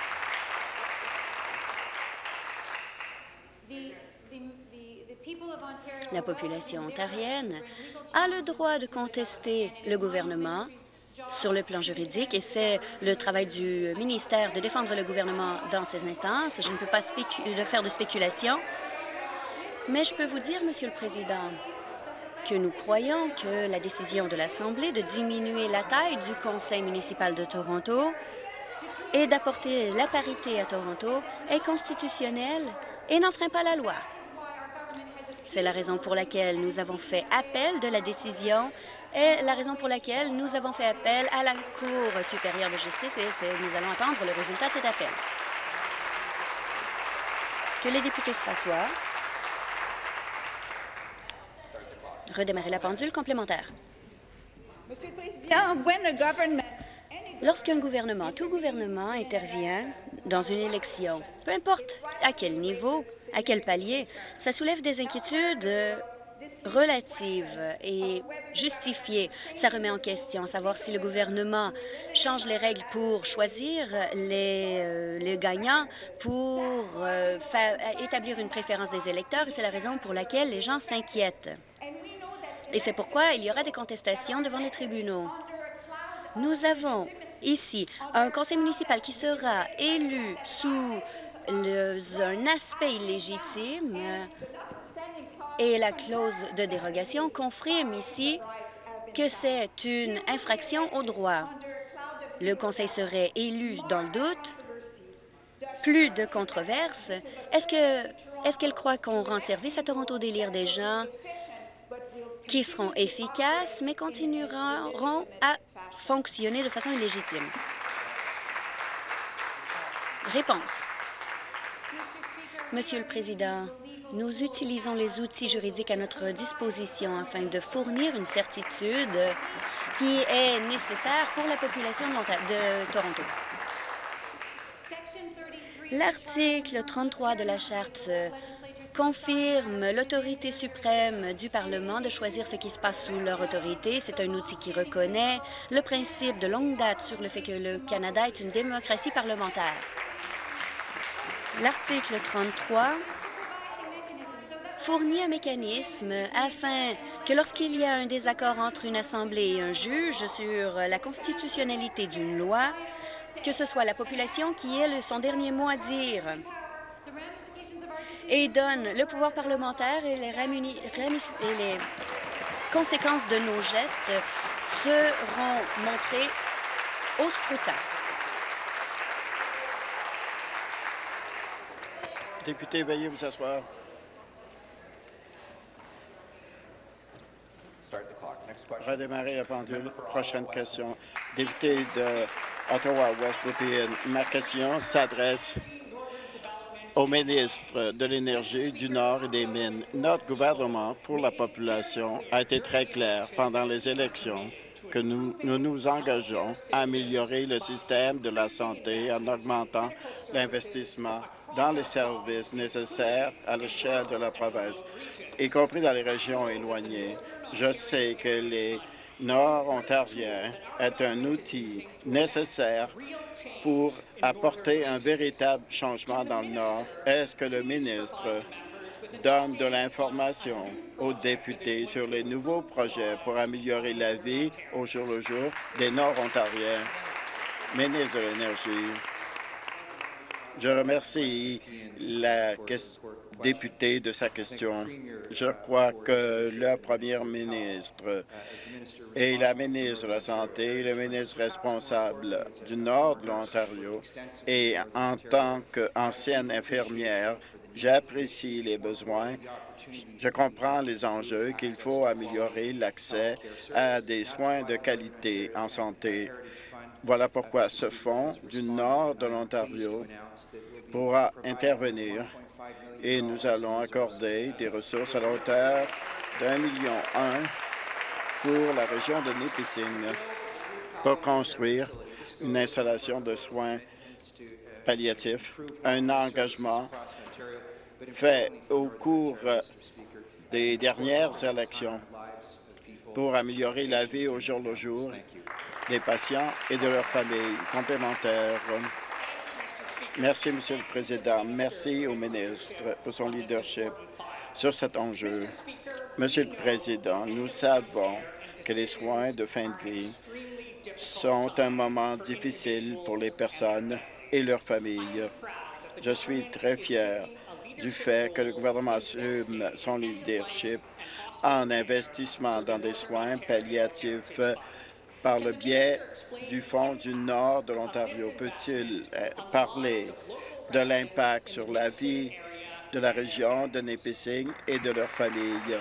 La population ontarienne a le droit de contester le gouvernement sur le plan juridique et c'est le travail du ministère de défendre le gouvernement dans ces instances. Je ne peux pas de faire de spéculation, mais je peux vous dire, Monsieur le Président, que nous croyons que la décision de l'Assemblée de diminuer la taille du Conseil municipal de Toronto et d'apporter la parité à Toronto est constitutionnelle et n'enfreint pas la loi. C'est la raison pour laquelle nous avons fait appel de la décision et la raison pour laquelle nous avons fait appel à la Cour supérieure de justice et nous allons attendre le résultat de cet appel. Que les députés se rassoient. Redémarrer la pendule complémentaire. Monsieur le Président, when a government... Lorsqu'un gouvernement, tout gouvernement intervient dans une élection, peu importe à quel niveau, à quel palier, ça soulève des inquiétudes relative et justifiée. Ça remet en question savoir si le gouvernement change les règles pour choisir les, euh, les gagnants, pour euh, faire, établir une préférence des électeurs, et c'est la raison pour laquelle les gens s'inquiètent. Et c'est pourquoi il y aura des contestations devant les tribunaux. Nous avons ici un conseil municipal qui sera élu sous le, un aspect illégitime, et la clause de dérogation confirme ici que c'est une infraction au droit. Le conseil serait élu dans le doute. Plus de controverses. Est-ce que, est-ce qu'elle croit qu'on rend service à Toronto délire des gens qui seront efficaces, mais continueront à fonctionner de façon illégitime? Réponse. Monsieur le Président, nous utilisons les outils juridiques à notre disposition afin de fournir une certitude qui est nécessaire pour la population de, de Toronto. L'article trente-trois de la Charte confirme l'autorité suprême du Parlement de choisir ce qui se passe sous leur autorité. C'est un outil qui reconnaît le principe de longue date sur le fait que le Canada est une démocratie parlementaire. L'article trente-trois fournit un mécanisme afin que lorsqu'il y a un désaccord entre une assemblée et un juge sur la constitutionnalité d'une loi, que ce soit la population qui ait son dernier mot à dire et donne le pouvoir parlementaire et les, ramuni, ramif, et les conséquences de nos gestes seront montrées au scrutin. Député, veuillez vous asseoir. Redémarrer la pendule. Prochaine question. Député de Ottawa-West-Nepean. Ma question s'adresse au ministre de l'Énergie, du Nord et des Mines. Notre gouvernement, pour la population, a été très clair pendant les élections que nous, nous nous engageons à améliorer le système de la santé en augmentant l'investissement dans les services nécessaires à l'échelle de la province, y compris dans les régions éloignées. Je sais que les Nord-Ontariens est un outil nécessaire pour apporter un véritable changement dans le Nord. Est-ce que le ministre donne de l'information aux députés sur les nouveaux projets pour améliorer la vie au jour le jour des Nord-Ontariens? Ministre de l'Énergie. Je remercie la députée de sa question. Je crois que le premier ministre et la ministre de la Santé, le ministre responsable du nord de l'Ontario, et en tant qu'ancienne infirmière, j'apprécie les besoins. Je comprends les enjeux qu'il faut améliorer l'accès à des soins de qualité en santé. Voilà pourquoi ce fonds du nord de l'Ontario pourra intervenir et nous allons accorder des ressources à la hauteur d'un million un pour la région de Nipissing pour construire une installation de soins palliatifs, un engagement fait au cours des dernières élections pour améliorer la vie au jour le jour des patients et de leurs familles complémentaires. Merci, Monsieur le Président. Merci au ministre pour son leadership sur cet enjeu. Monsieur le Président, nous savons que les soins de fin de vie sont un moment difficile pour les personnes et leurs familles. Je suis très fier du fait que le gouvernement assume son leadership en investissement dans des soins palliatifs par le biais du Fonds du Nord de l'Ontario. Peut-il euh, parler de l'impact sur la vie de la région de Nipissing et de leurs familles?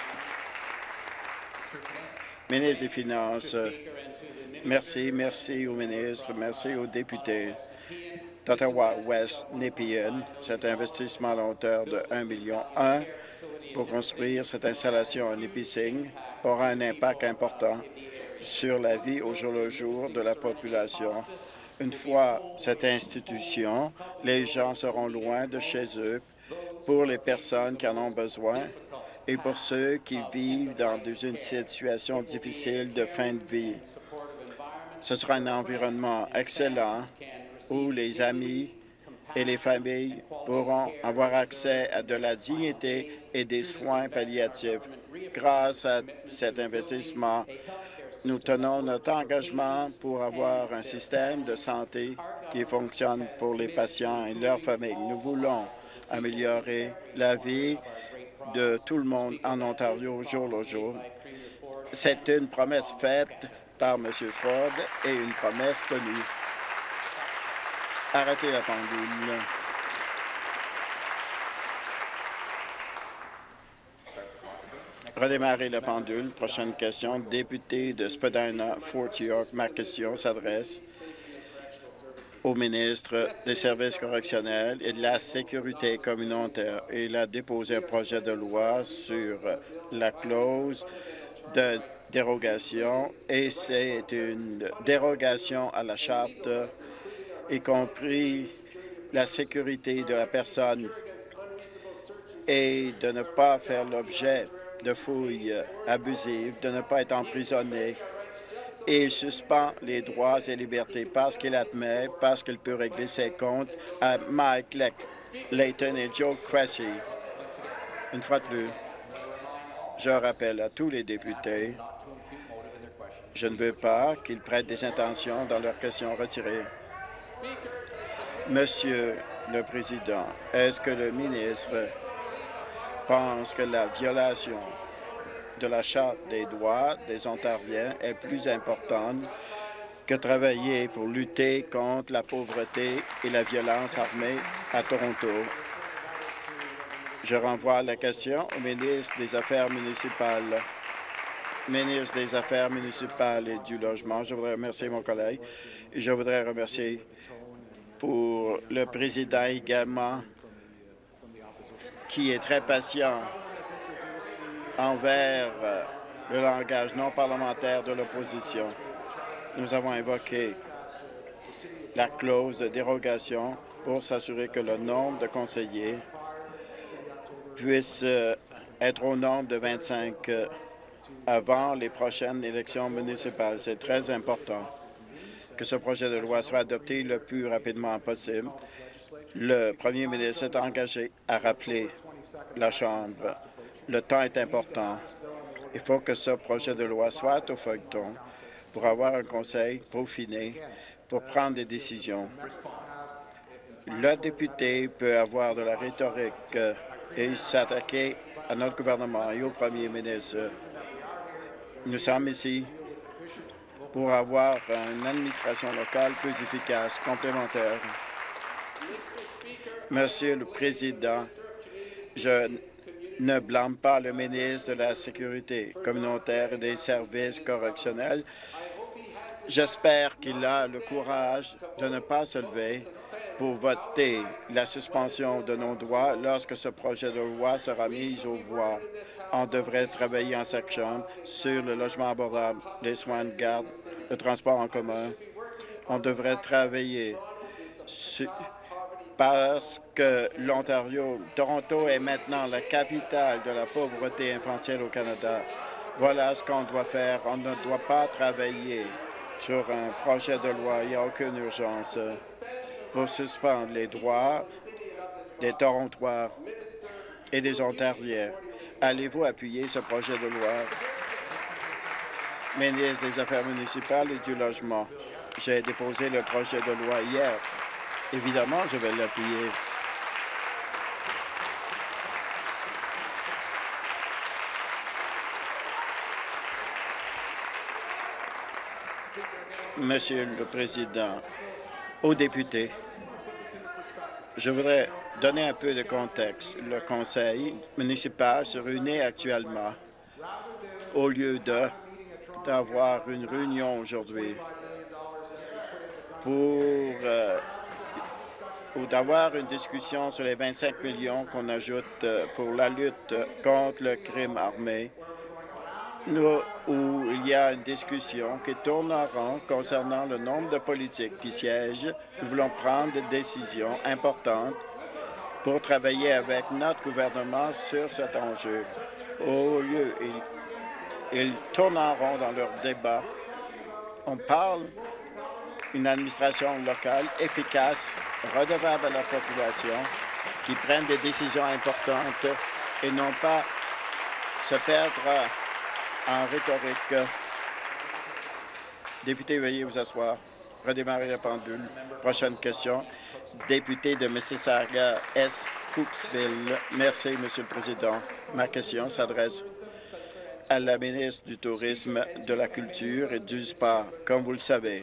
Ministre des Finances, merci, merci au ministre, merci aux députés d'Ottawa-West-Nepean. Cet investissement à la hauteur de un million un pour construire cette installation à Nipissing aura un impact important sur la vie au jour le jour de la population. Une fois cette institution, les gens seront loin de chez eux pour les personnes qui en ont besoin et pour ceux qui vivent dans une situation difficile de fin de vie. Ce sera un environnement excellent où les amis et les familles pourront avoir accès à de la dignité et des soins palliatifs. Grâce à cet investissement, nous tenons notre engagement pour avoir un système de santé qui fonctionne pour les patients et leurs familles. Nous voulons améliorer la vie de tout le monde en Ontario jour le jour. C'est une promesse faite par M. Ford et une promesse tenue. Arrêtez la pendule. Redémarrer la pendule. Prochaine question. Député de Spadina, Fort York. Ma question s'adresse au ministre des Services correctionnels et de la Sécurité communautaire. Il a déposé un projet de loi sur la clause de dérogation et c'est une dérogation à la Charte, y compris la sécurité de la personne et de ne pas faire l'objet de fouilles abusives, de ne pas être emprisonné. Et il suspend les droits et libertés parce qu'il admet, parce qu'il peut régler ses comptes à Mike Layton et Joe Cressy. Une fois de plus, je rappelle à tous les députés, je ne veux pas qu'ils prêtent des intentions dans leurs questions retirées. Monsieur le Président, est-ce que le ministre pense que la violation de la Charte des droits des Ontariens est plus importante que travailler pour lutter contre la pauvreté et la violence armée à Toronto? Je renvoie la question au ministre des Affaires municipales. Ministre des Affaires municipales et du Logement, je voudrais remercier mon collègue et je voudrais remercier pour le président également qui est très patient envers le langage non parlementaire de l'opposition. Nous avons invoqué la clause de dérogation pour s'assurer que le nombre de conseillers puisse être au nombre de vingt-cinq avant les prochaines élections municipales. C'est très important que ce projet de loi soit adopté le plus rapidement possible. Le premier ministre s'est engagé à rappeler la Chambre. Le temps est important. Il faut que ce projet de loi soit au feuilleton pour avoir un conseil peaufiné pour prendre des décisions. Le député peut avoir de la rhétorique et s'attaquer à notre gouvernement et au premier ministre. Nous sommes ici pour avoir une administration locale plus efficace, complémentaire. Monsieur le Président, je ne blâme pas le ministre de la Sécurité communautaire et des services correctionnels. J'espère qu'il a le courage de ne pas se lever pour voter la suspension de nos droits lorsque ce projet de loi sera mis aux voix. On devrait travailler en cette Chambre sur le logement abordable, les soins de garde, le transport en commun. On devrait travailler sur parce que l'Ontario, Toronto est maintenant la capitale de la pauvreté infantile au Canada. Voilà ce qu'on doit faire. On ne doit pas travailler sur un projet de loi. Il n'y a aucune urgence pour suspendre les droits des Torontois et des Ontariens. Allez-vous appuyer ce projet de loi? Ministre des Affaires municipales et du Logement, j'ai déposé le projet de loi hier. Évidemment, je vais l'appuyer. Monsieur le Président, aux députés, je voudrais donner un peu de contexte. Le Conseil municipal se réunit actuellement au lieu de d'avoir une réunion aujourd'hui pour euh, ou d'avoir une discussion sur les vingt-cinq millions qu'on ajoute pour la lutte contre le crime armé, nous, où il y a une discussion qui tourne en rond concernant le nombre de politiques qui siègent. Nous voulons prendre des décisions importantes pour travailler avec notre gouvernement sur cet enjeu. Au lieu, ils, ils tournent en rond dans leurs débats. On parle d'une administration locale efficace, redevable à la population, qui prennent des décisions importantes et non pas se perdre en rhétorique. Député, veuillez vous asseoir. Redémarrer la pendule. Prochaine question. Député de Mississauga Est, Cookesville. Merci, Monsieur le Président. Ma question s'adresse à la ministre du Tourisme, de la Culture et du Sport. Comme vous le savez,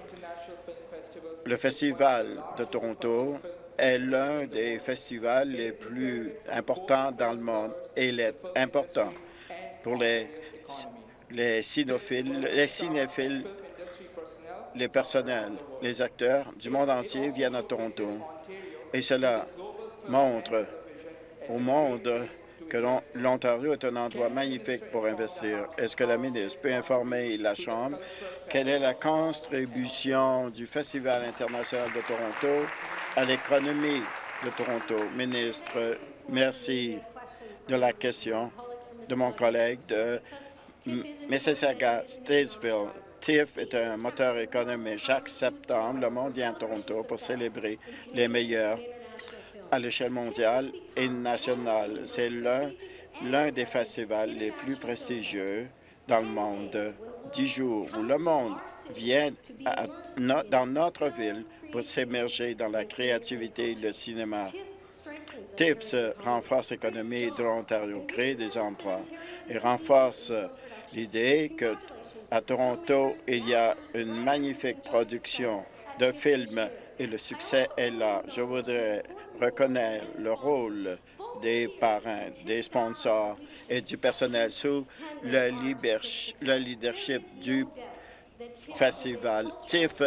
le Festival de Toronto est l'un des festivals les plus importants dans le monde et il est important pour les, les cinéphiles, les cinéphiles, les personnels, les acteurs du monde entier viennent à Toronto. Et cela montre au monde que l'Ontario est un endroit magnifique pour investir. Est-ce que la ministre peut informer la Chambre quelle est la contribution du Festival international de Toronto à l'économie de Toronto? Ministre, merci de la question de mon collègue de Mississauga-Statesville. T I F est un moteur économique. Chaque septembre, le monde vient à Toronto pour célébrer les meilleurs à l'échelle mondiale et nationale. C'est l'un l'un des festivals les plus prestigieux dans le monde. Dix jours où le monde vient à, no, dans notre ville pour s'émerger dans la créativité et le cinéma. T I F renforce l'économie de l'Ontario, crée des emplois et renforce l'idée que à Toronto, il y a une magnifique production de films et le succès est là. Je voudrais reconnaître le rôle des parrains, des sponsors et du personnel sous le, le leadership du festival. T I F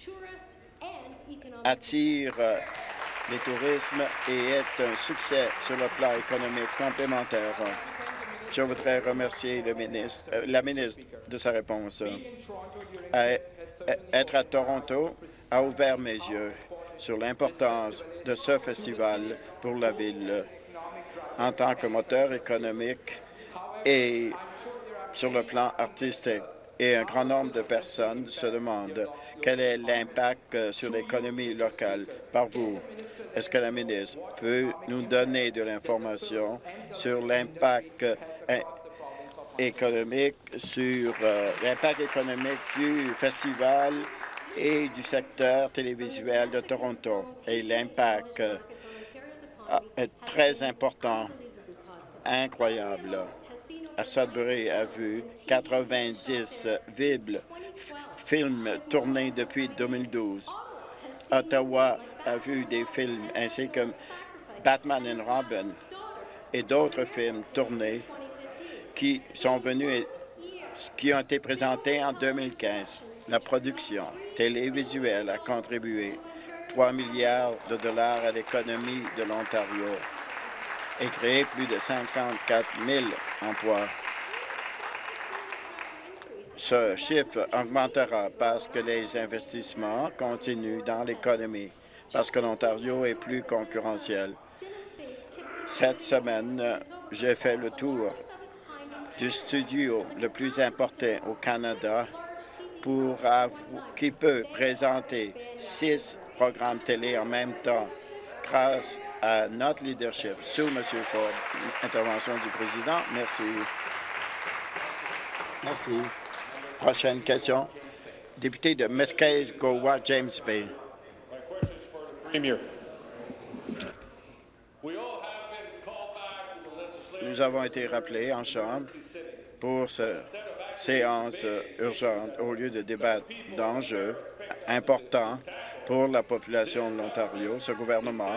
attire les tourismes et est un succès sur le plan économique complémentaire. Je voudrais remercier le ministre, euh, la ministre de sa réponse. À, à, être à Toronto a ouvert mes yeux sur l'importance de ce festival pour la ville en tant que moteur économique et sur le plan artistique. Et un grand nombre de personnes se demandent quel est l'impact sur l'économie locale par vous. Est-ce que la ministre peut nous donner de l'information sur l'impact économique sur euh, l'impact économique du festival et du secteur télévisuel de Toronto? Et l'impact euh, est très important, incroyable. À Sudbury a vu quatre-vingt-dix films tournés depuis deux mille douze. Ottawa a vu des films ainsi que Batman and Robin et d'autres films tournés qui sont venus, qui ont été présentés en deux mille quinze. La production télévisuelle a contribué trois milliards de dollars à l'économie de l'Ontario et créé plus de cinquante-quatre mille emplois. Ce chiffre augmentera parce que les investissements continuent dans l'économie, parce que l'Ontario est plus concurrentiel. Cette semaine, j'ai fait le tour du studio le plus important au Canada pour qui peut présenter six programmes télé en même temps grâce à notre leadership sous M. Ford. Intervention du président. Merci. Merci. Prochaine question. Député de Muskego-Gowa, James Bay. Nous avons été rappelés en Chambre pour cette séance urgente au lieu de débattre d'enjeux importants pour la population de l'Ontario. Ce gouvernement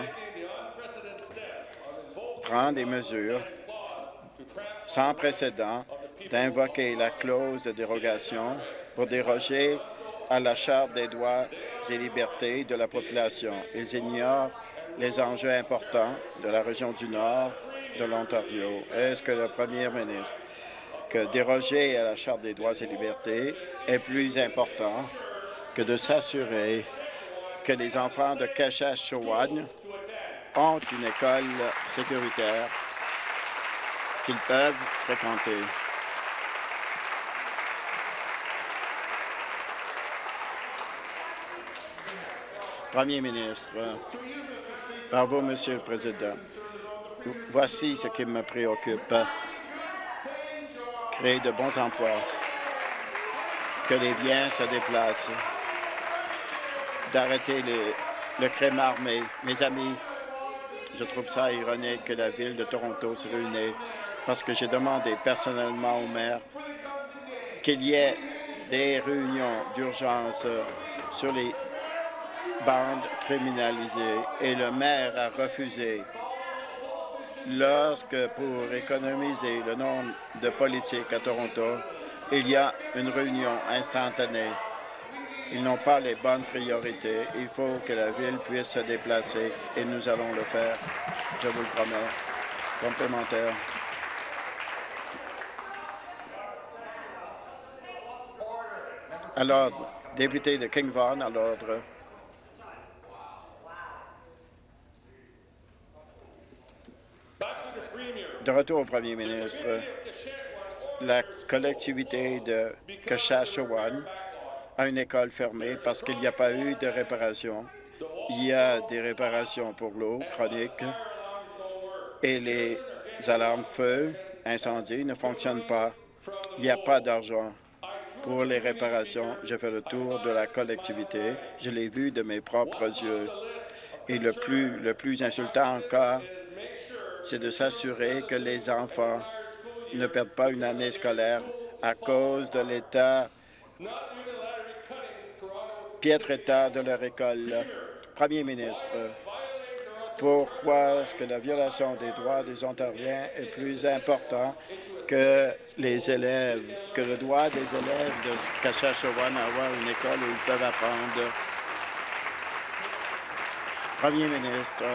prend des mesures sans précédent d'invoquer la clause de dérogation pour déroger à la Charte des droits et libertés de la population. Ils ignorent les enjeux importants de la région du Nord de l'Ontario. Est-ce que le premier ministre, que déroger à la Charte des droits et libertés est plus important que de s'assurer que les enfants de Keshesh-Chowan ont une école sécuritaire? qu'ils peuvent fréquenter. Premier ministre, par vous, Monsieur le Président, voici ce qui me préoccupe. Créer de bons emplois, que les biens se déplacent, d'arrêter les, le crime armé. Mes amis, je trouve ça ironique que la Ville de Toronto se réunisse parce que j'ai demandé personnellement au maire qu'il y ait des réunions d'urgence sur les bandes criminalisées et le maire a refusé. Lorsque, pour économiser le nombre de politiques à Toronto, il y a une réunion instantanée. Ils n'ont pas les bonnes priorités. Il faut que la Ville puisse se déplacer et nous allons le faire. Je vous le promets. Complémentaire. À l'ordre. Député de King Vaughan, à l'ordre. De retour au premier ministre, la collectivité de Kashachewan a une école fermée parce qu'il n'y a pas eu de réparation. Il y a des réparations pour l'eau chronique et les alarmes feu, incendie ne fonctionnent pas. Il n'y a pas d'argent pour les réparations. J'ai fait le tour de la collectivité. Je l'ai vu de mes propres yeux. Et le plus, le plus insultant encore, c'est de s'assurer que les enfants ne perdent pas une année scolaire à cause de l'état, piètre état de leur école. Premier ministre, pourquoi est-ce que la violation des droits des Ontariens est plus important que les élèves, que le droit des élèves de Kashachewan à avoir une école où ils peuvent apprendre? Premier ministre,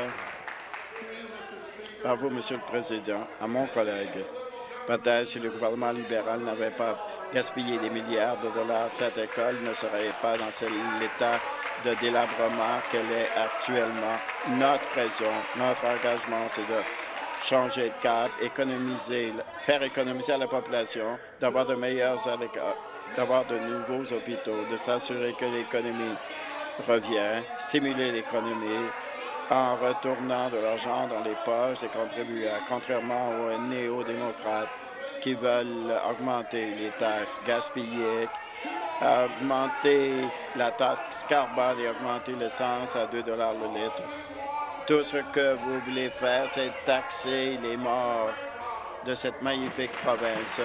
par vous, Monsieur le Président, à mon collègue, peut-être si le gouvernement libéral n'avait pas gaspillé des milliards de dollars, cette école ne serait pas dans l'état de délabrement qu'elle est actuellement. Notre raison, notre engagement, c'est de changer de cap, économiser, faire économiser à la population, d'avoir de meilleurs d'avoir de nouveaux hôpitaux, de s'assurer que l'économie revient, stimuler l'économie, en retournant de l'argent dans les poches des contribuables, contrairement aux néo-démocrates qui veulent augmenter les taxes, gaspiller, augmenter la taxe carbone et augmenter l'essence à deux dollars le litre. Tout ce que vous voulez faire, c'est taxer les morts de cette magnifique province.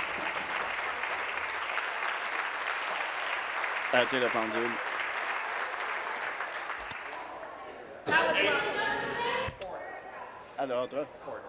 Arrêtez le pendule. À l'ordre.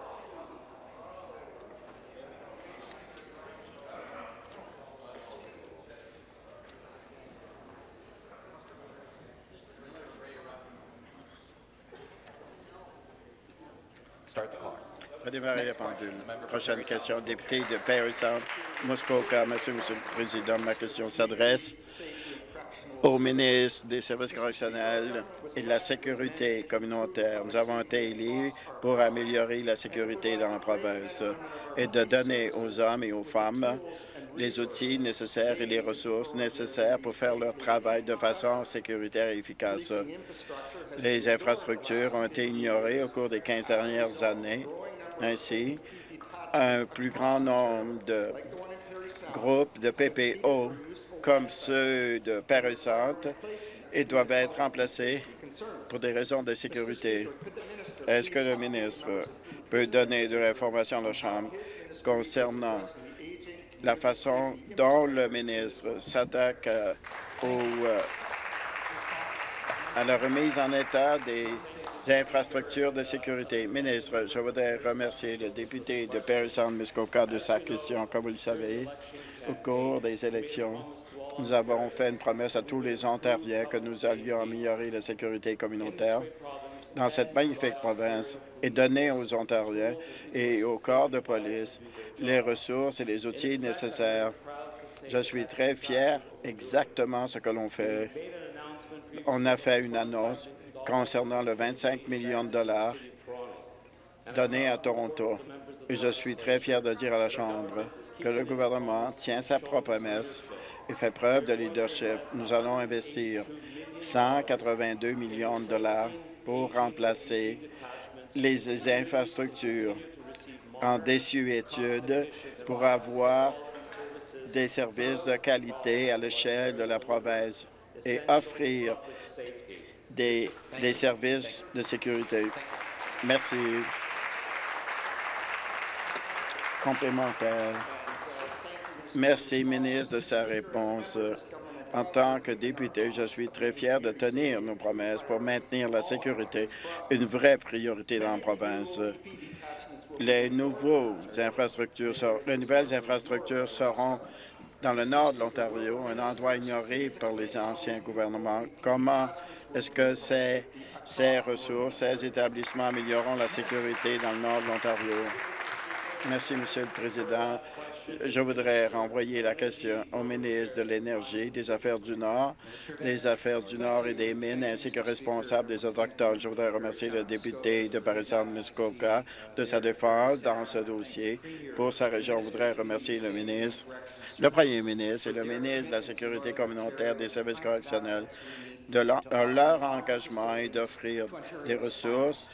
Redémarrer la pendule. Prochaine question. Député de Parry Sound, Muskoka. Merci, Monsieur le Président. Ma question s'adresse au ministre des Services correctionnels et de la Sécurité communautaire. Nous avons été élus pour améliorer la sécurité dans la province et de donner aux hommes et aux femmes les outils nécessaires et les ressources nécessaires pour faire leur travail de façon sécuritaire et efficace. Les infrastructures ont été ignorées au cours des quinze dernières années. Ainsi, un plus grand nombre de groupes de P P O comme ceux de Parry Sound et doivent être remplacés pour des raisons de sécurité. Est-ce que le ministre peut donner de l'information à la Chambre concernant la façon dont le ministre s'attaque euh, au, euh, à la remise en état des infrastructures de sécurité? Ministre, je voudrais remercier le député de Parry Sound Muskoka de sa question. Comme vous le savez, au cours des élections, nous avons fait une promesse à tous les Ontariens que nous allions améliorer la sécurité communautaire dans cette magnifique province et donner aux Ontariens et au corps de police les ressources et les outils nécessaires. Je suis très fier exactement ce que l'on fait. On a fait une annonce concernant le vingt-cinq millions de dollars donnés à Toronto. Et je suis très fier de dire à la Chambre que le gouvernement tient sa promesse et fait preuve de leadership. Nous allons investir cent quatre-vingt-deux millions de dollars pour remplacer les infrastructures en désuétude pour avoir des services de qualité à l'échelle de la province et offrir des, des services de sécurité. Merci. Complémentaire. Merci, ministre, de sa réponse. En tant que député, je suis très fier de tenir nos promesses pour maintenir la sécurité, une vraie priorité dans la province. Les, nouveaux infrastructures, les nouvelles infrastructures seront dans le nord de l'Ontario, un endroit ignoré par les anciens gouvernements. Comment est-ce que ces, ces ressources, ces établissements amélioreront la sécurité dans le nord de l'Ontario? Merci, Monsieur le Président. Je voudrais renvoyer la question au ministre de l'Énergie, des Affaires du Nord, des Affaires du Nord et des Mines, ainsi que responsable des Autochtones. Je voudrais remercier le député de Paris-Centre-Muskoka de sa défense dans ce dossier. Pour sa région, je voudrais remercier le ministre, le premier ministre et le ministre de la Sécurité communautaire des services correctionnels de leur, leur engagement et d'offrir des ressources.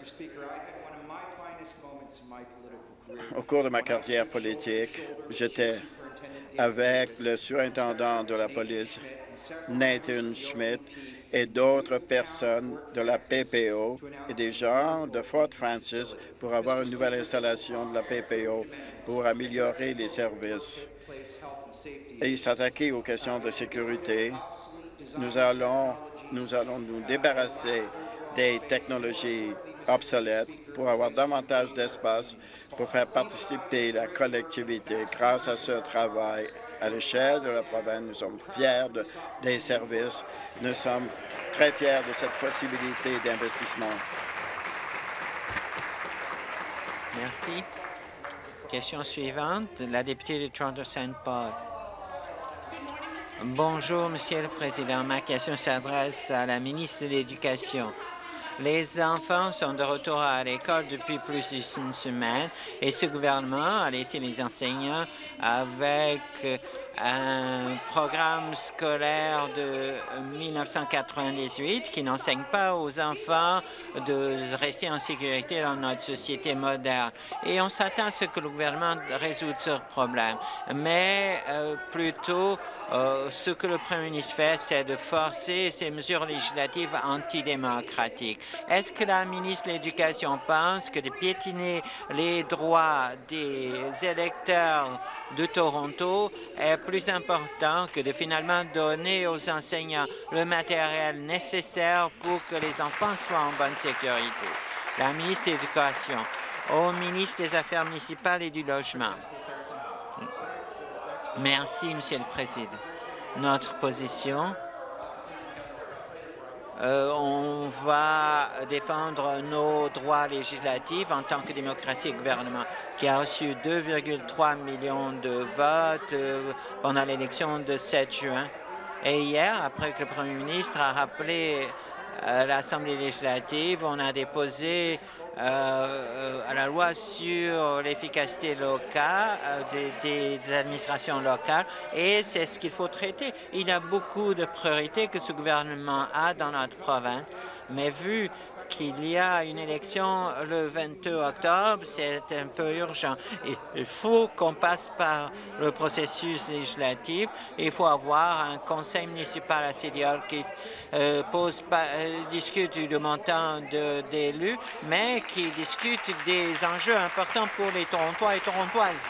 Au cours de ma carrière politique, j'étais avec le surintendant de la police, Nathan Schmidt, et d'autres personnes de la P P O et des gens de Fort Frances pour avoir une nouvelle installation de la P P O pour améliorer les services et s'attaquer aux questions de sécurité. Nous allons nous, allons nous débarrasser des technologies obsolètes pour avoir davantage d'espace pour faire participer la collectivité. Grâce à ce travail à l'échelle de la province, nous sommes fiers de, des services. Nous sommes très fiers de cette possibilité d'investissement. Merci. Question suivante, la députée de Toronto-Saint Paul. Bonjour, Monsieur le Président. Ma question s'adresse à la ministre de l'Éducation. Les enfants sont de retour à l'école depuis plus d'une semaine et ce gouvernement a laissé les enseignants avec un programme scolaire de mille neuf cent quatre-vingt-dix-huit qui n'enseigne pas aux enfants de rester en sécurité dans notre société moderne. Et on s'attend à ce que le gouvernement résout ce problème. Mais euh, plutôt, euh, ce que le Premier ministre fait, c'est de forcer ces mesures législatives antidémocratiques. Est-ce que la ministre de l'Éducation pense que de piétiner les droits des électeurs de Toronto est plus important que de finalement donner aux enseignants le matériel nécessaire pour que les enfants soient en bonne sécurité? La ministre de l'Éducation, au ministre des Affaires municipales et du Logement. Merci, Monsieur le Président. Notre position, euh, on va défendre nos droits législatifs en tant que démocratie et gouvernement qui a reçu deux virgule trois millions de votes euh, pendant l'élection de sept juin. Et hier, après que le Premier ministre a rappelé euh, l'Assemblée législative, on a déposé Euh, à la loi sur l'efficacité locale euh, des, des administrations locales et c'est ce qu'il faut traiter. Il y a beaucoup de priorités que ce gouvernement a dans notre province, mais vu qu'il y a une élection le vingt-deux octobre, c'est un peu urgent. Il faut qu'on passe par le processus législatif. Il faut avoir un conseil municipal à City-Hall qui euh, pose pas, euh, discute du montant d'élus, mais qui discute des enjeux importants pour les Torontois et Torontoises.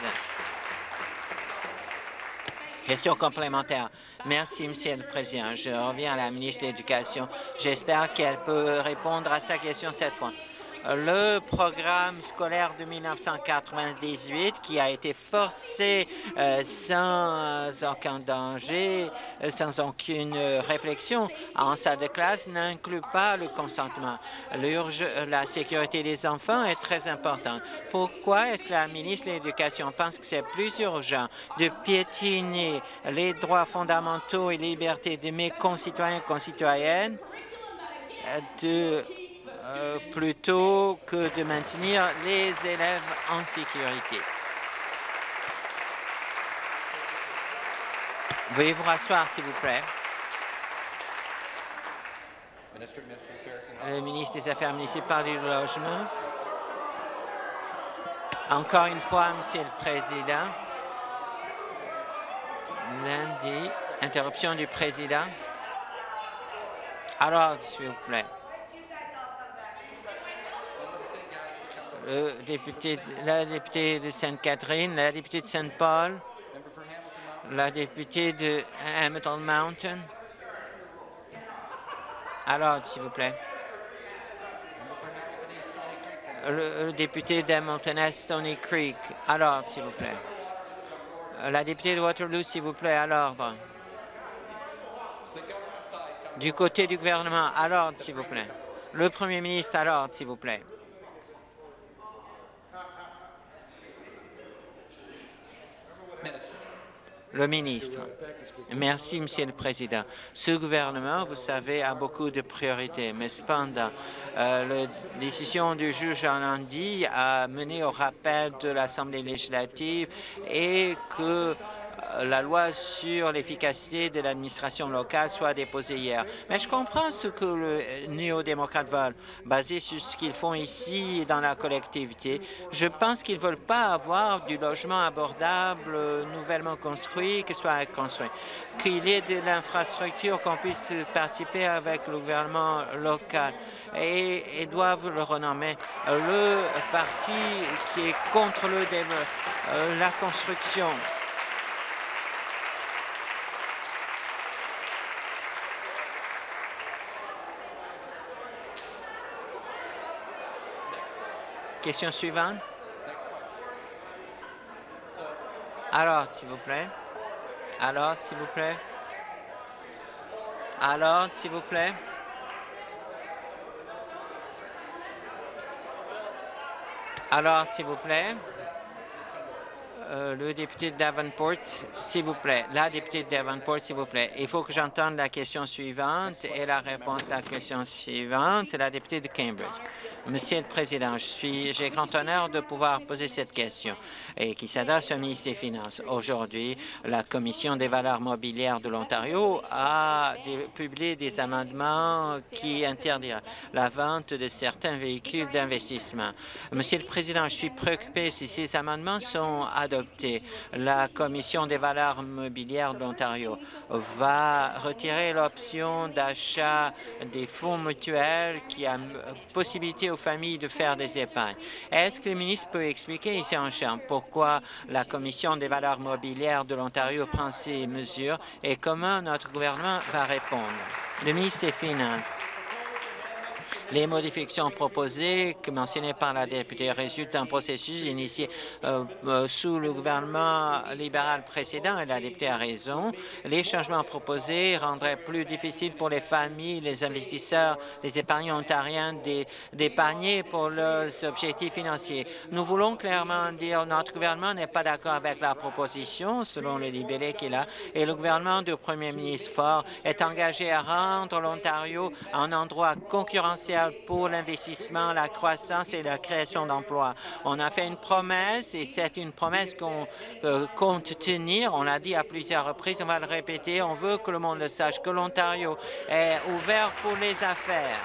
Question complémentaire. Merci, Monsieur le Président. Je reviens à la ministre de l'Éducation. J'espère qu'elle peut répondre à sa question cette fois. Le programme scolaire de mille neuf cent quatre-vingt-dix-huit, qui a été forcé euh, sans aucun danger, euh, sans aucune réflexion en salle de classe, n'inclut pas le consentement. La sécurité des enfants est très importante. Pourquoi est-ce que la ministre de l'Éducation pense que c'est plus urgent de piétiner les droits fondamentaux et libertés de mes concitoyens et concitoyennes, de euh, plutôt que de maintenir les élèves en sécurité. Veuillez vous rasseoir, s'il vous plaît. Le ministre des Affaires municipales et du Logement. Encore une fois, Monsieur le Président. Lundi, interruption du Président. Alors, s'il vous plaît. Le député, la députée de Sainte-Catherine, la députée de Saint-Paul, la députée de Hamilton Mountain. Alors, s'il vous plaît. Le, le député d'Hamilton Est, Stony Creek. Alors, s'il vous plaît. La députée de Waterloo, s'il vous plaît, à l'ordre. Du côté du gouvernement, à l'ordre, s'il vous plaît. Le premier ministre, à l'ordre, s'il vous plaît. Le ministre. Merci, Monsieur le Président. Ce gouvernement, vous savez, a beaucoup de priorités, mais cependant, euh, la décision du juge en lundi a mené au rappel de l'Assemblée législative et que la loi sur l'efficacité de l'administration locale soit déposée hier. Mais je comprends ce que les néo-démocrates veulent, basé sur ce qu'ils font ici dans la collectivité. Je pense qu'ils ne veulent pas avoir du logement abordable nouvellement construit, qui soit construit, qu'il y ait de l'infrastructure, qu'on puisse participer avec le gouvernement local et, et doivent le renommer. Le parti qui est contre le, euh, la construction. Question suivante. Alors, s'il vous plaît. Alors, s'il vous plaît. Alors, s'il vous plaît. Alors, s'il vous plaît. Euh, le député de Davenport, s'il vous plaît. La députée de Davenport, s'il vous plaît. Il faut que j'entende la question suivante et la réponse à la question suivante. La députée de Cambridge. Monsieur le Président, je suis, j'ai grand honneur de pouvoir poser cette question et qui s'adresse au ministre des Finances. Aujourd'hui, la Commission des valeurs mobilières de l'Ontario a des, publié des amendements qui interdiront la vente de certains véhicules d'investissement. Monsieur le Président, je suis préoccupé si ces amendements sont adoptés. La Commission des valeurs mobilières de l'Ontario va retirer l'option d'achat des fonds mutuels qui a possibilité aux familles de faire des épargnes. Est-ce que le ministre peut expliquer ici en Chambre pourquoi la Commission des valeurs mobilières de l'Ontario prend ces mesures et comment notre gouvernement va répondre? Le ministre des Finances. Les modifications proposées, que mentionnées par la députée, résultent d'un processus initié euh, euh, sous le gouvernement libéral précédent, et la députée a raison. Les changements proposés rendraient plus difficile pour les familles, les investisseurs, les épargnants ontariens d'épargner pour leurs objectifs financiers. Nous voulons clairement dire que notre gouvernement n'est pas d'accord avec la proposition, selon le libellé qu'il a, et le gouvernement du premier ministre Ford est engagé à rendre l'Ontario un endroit concurrentiel pour l'investissement, la croissance et la création d'emplois. On a fait une promesse et c'est une promesse qu'on euh, compte tenir. On l'a dit à plusieurs reprises, on va le répéter. On veut que le monde le sache, que l'Ontario est ouvert pour les affaires.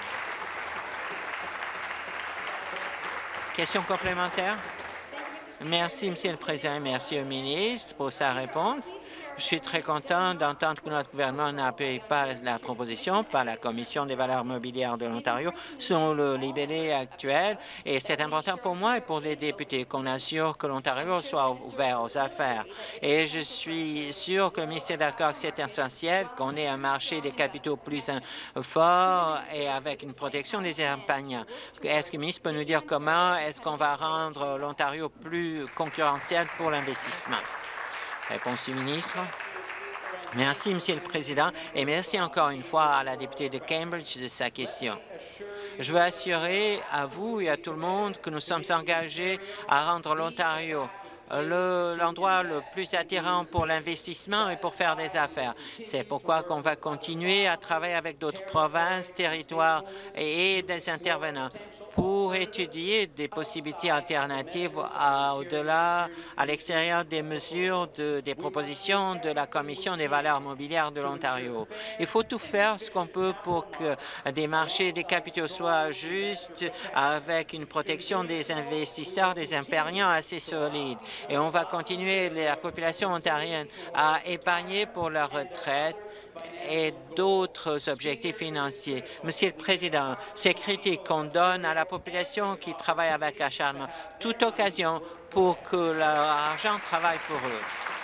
Question complémentaire? Merci, Monsieur le Président. Merci au ministre pour sa réponse. Je suis très content d'entendre que notre gouvernement n'appuie pas la proposition par la Commission des valeurs mobilières de l'Ontario selon le libellé actuel. Et c'est important pour moi et pour les députés qu'on assure que l'Ontario soit ouvert aux affaires. Et je suis sûr que le ministère est d'accord que c'est essentiel qu'on ait un marché des capitaux plus fort et avec une protection des épargnants. Est-ce que le ministre peut nous dire comment est-ce qu'on va rendre l'Ontario plus concurrentiel pour l'investissement? Réponse du ministre. Merci, Monsieur le Président, et merci encore une fois à la députée de Cambridge de sa question. Je veux assurer à vous et à tout le monde que nous sommes engagés à rendre l'Ontario l'endroit le, le plus attirant pour l'investissement et pour faire des affaires. C'est pourquoi qu'on va continuer à travailler avec d'autres provinces, territoires et, et des intervenants pour étudier des possibilités alternatives au-delà, à l'extérieur des mesures, de, des propositions de la Commission des valeurs mobilières de l'Ontario. Il faut tout faire ce qu'on peut pour que des marchés des capitaux soient justes, avec une protection des investisseurs, des épargnants assez solide. Et on va continuer la population ontarienne à épargner pour leur retraite et d'autres objectifs financiers. Monsieur le Président, ces critiques qu'on donne à la population qui travaille avec acharnement, toute occasion pour que leur argent travaille pour eux.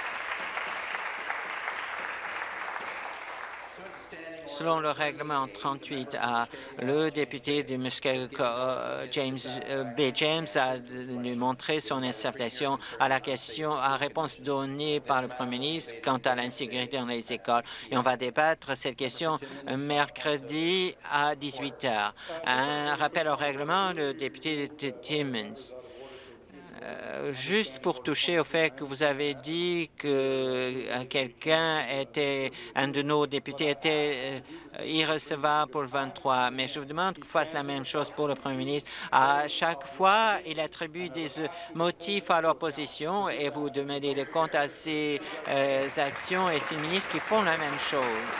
Selon le règlement trente-huit A, le député de Muskoka, James B. James, a montré son acceptation à la question, à réponse donnée par le Premier ministre quant à l'insécurité dans les écoles. Et on va débattre cette question mercredi à dix-huit heures. Un rappel au règlement, le député de Timmins. Euh, juste pour toucher au fait que vous avez dit que euh, quelqu'un était, un de nos députés était euh, irrecevable pour le vingt-trois, mais je vous demande qu'il fasse la même chose pour le Premier ministre. À chaque fois, il attribue des euh, motifs à l'opposition et vous demandez des comptes à ces euh, actions et ces ministres qui font la même chose.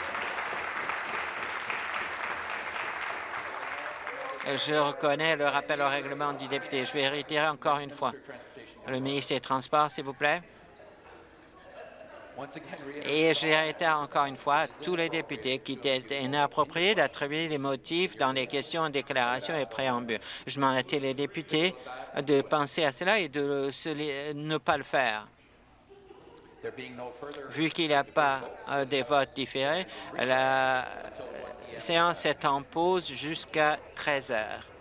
Je reconnais le rappel au règlement du député. Je vais réitérer encore une fois. Le ministre des Transports, s'il vous plaît. Et je réitère encore une fois à tous les députés qu'il était inapproprié d'attribuer les motifs dans les questions, déclarations et préambules. Je demande à tous les députés de penser à cela et de se, ne pas le faire. Vu qu'il n'y a pas euh, de votes différés, la séance est en pause jusqu'à treize heures.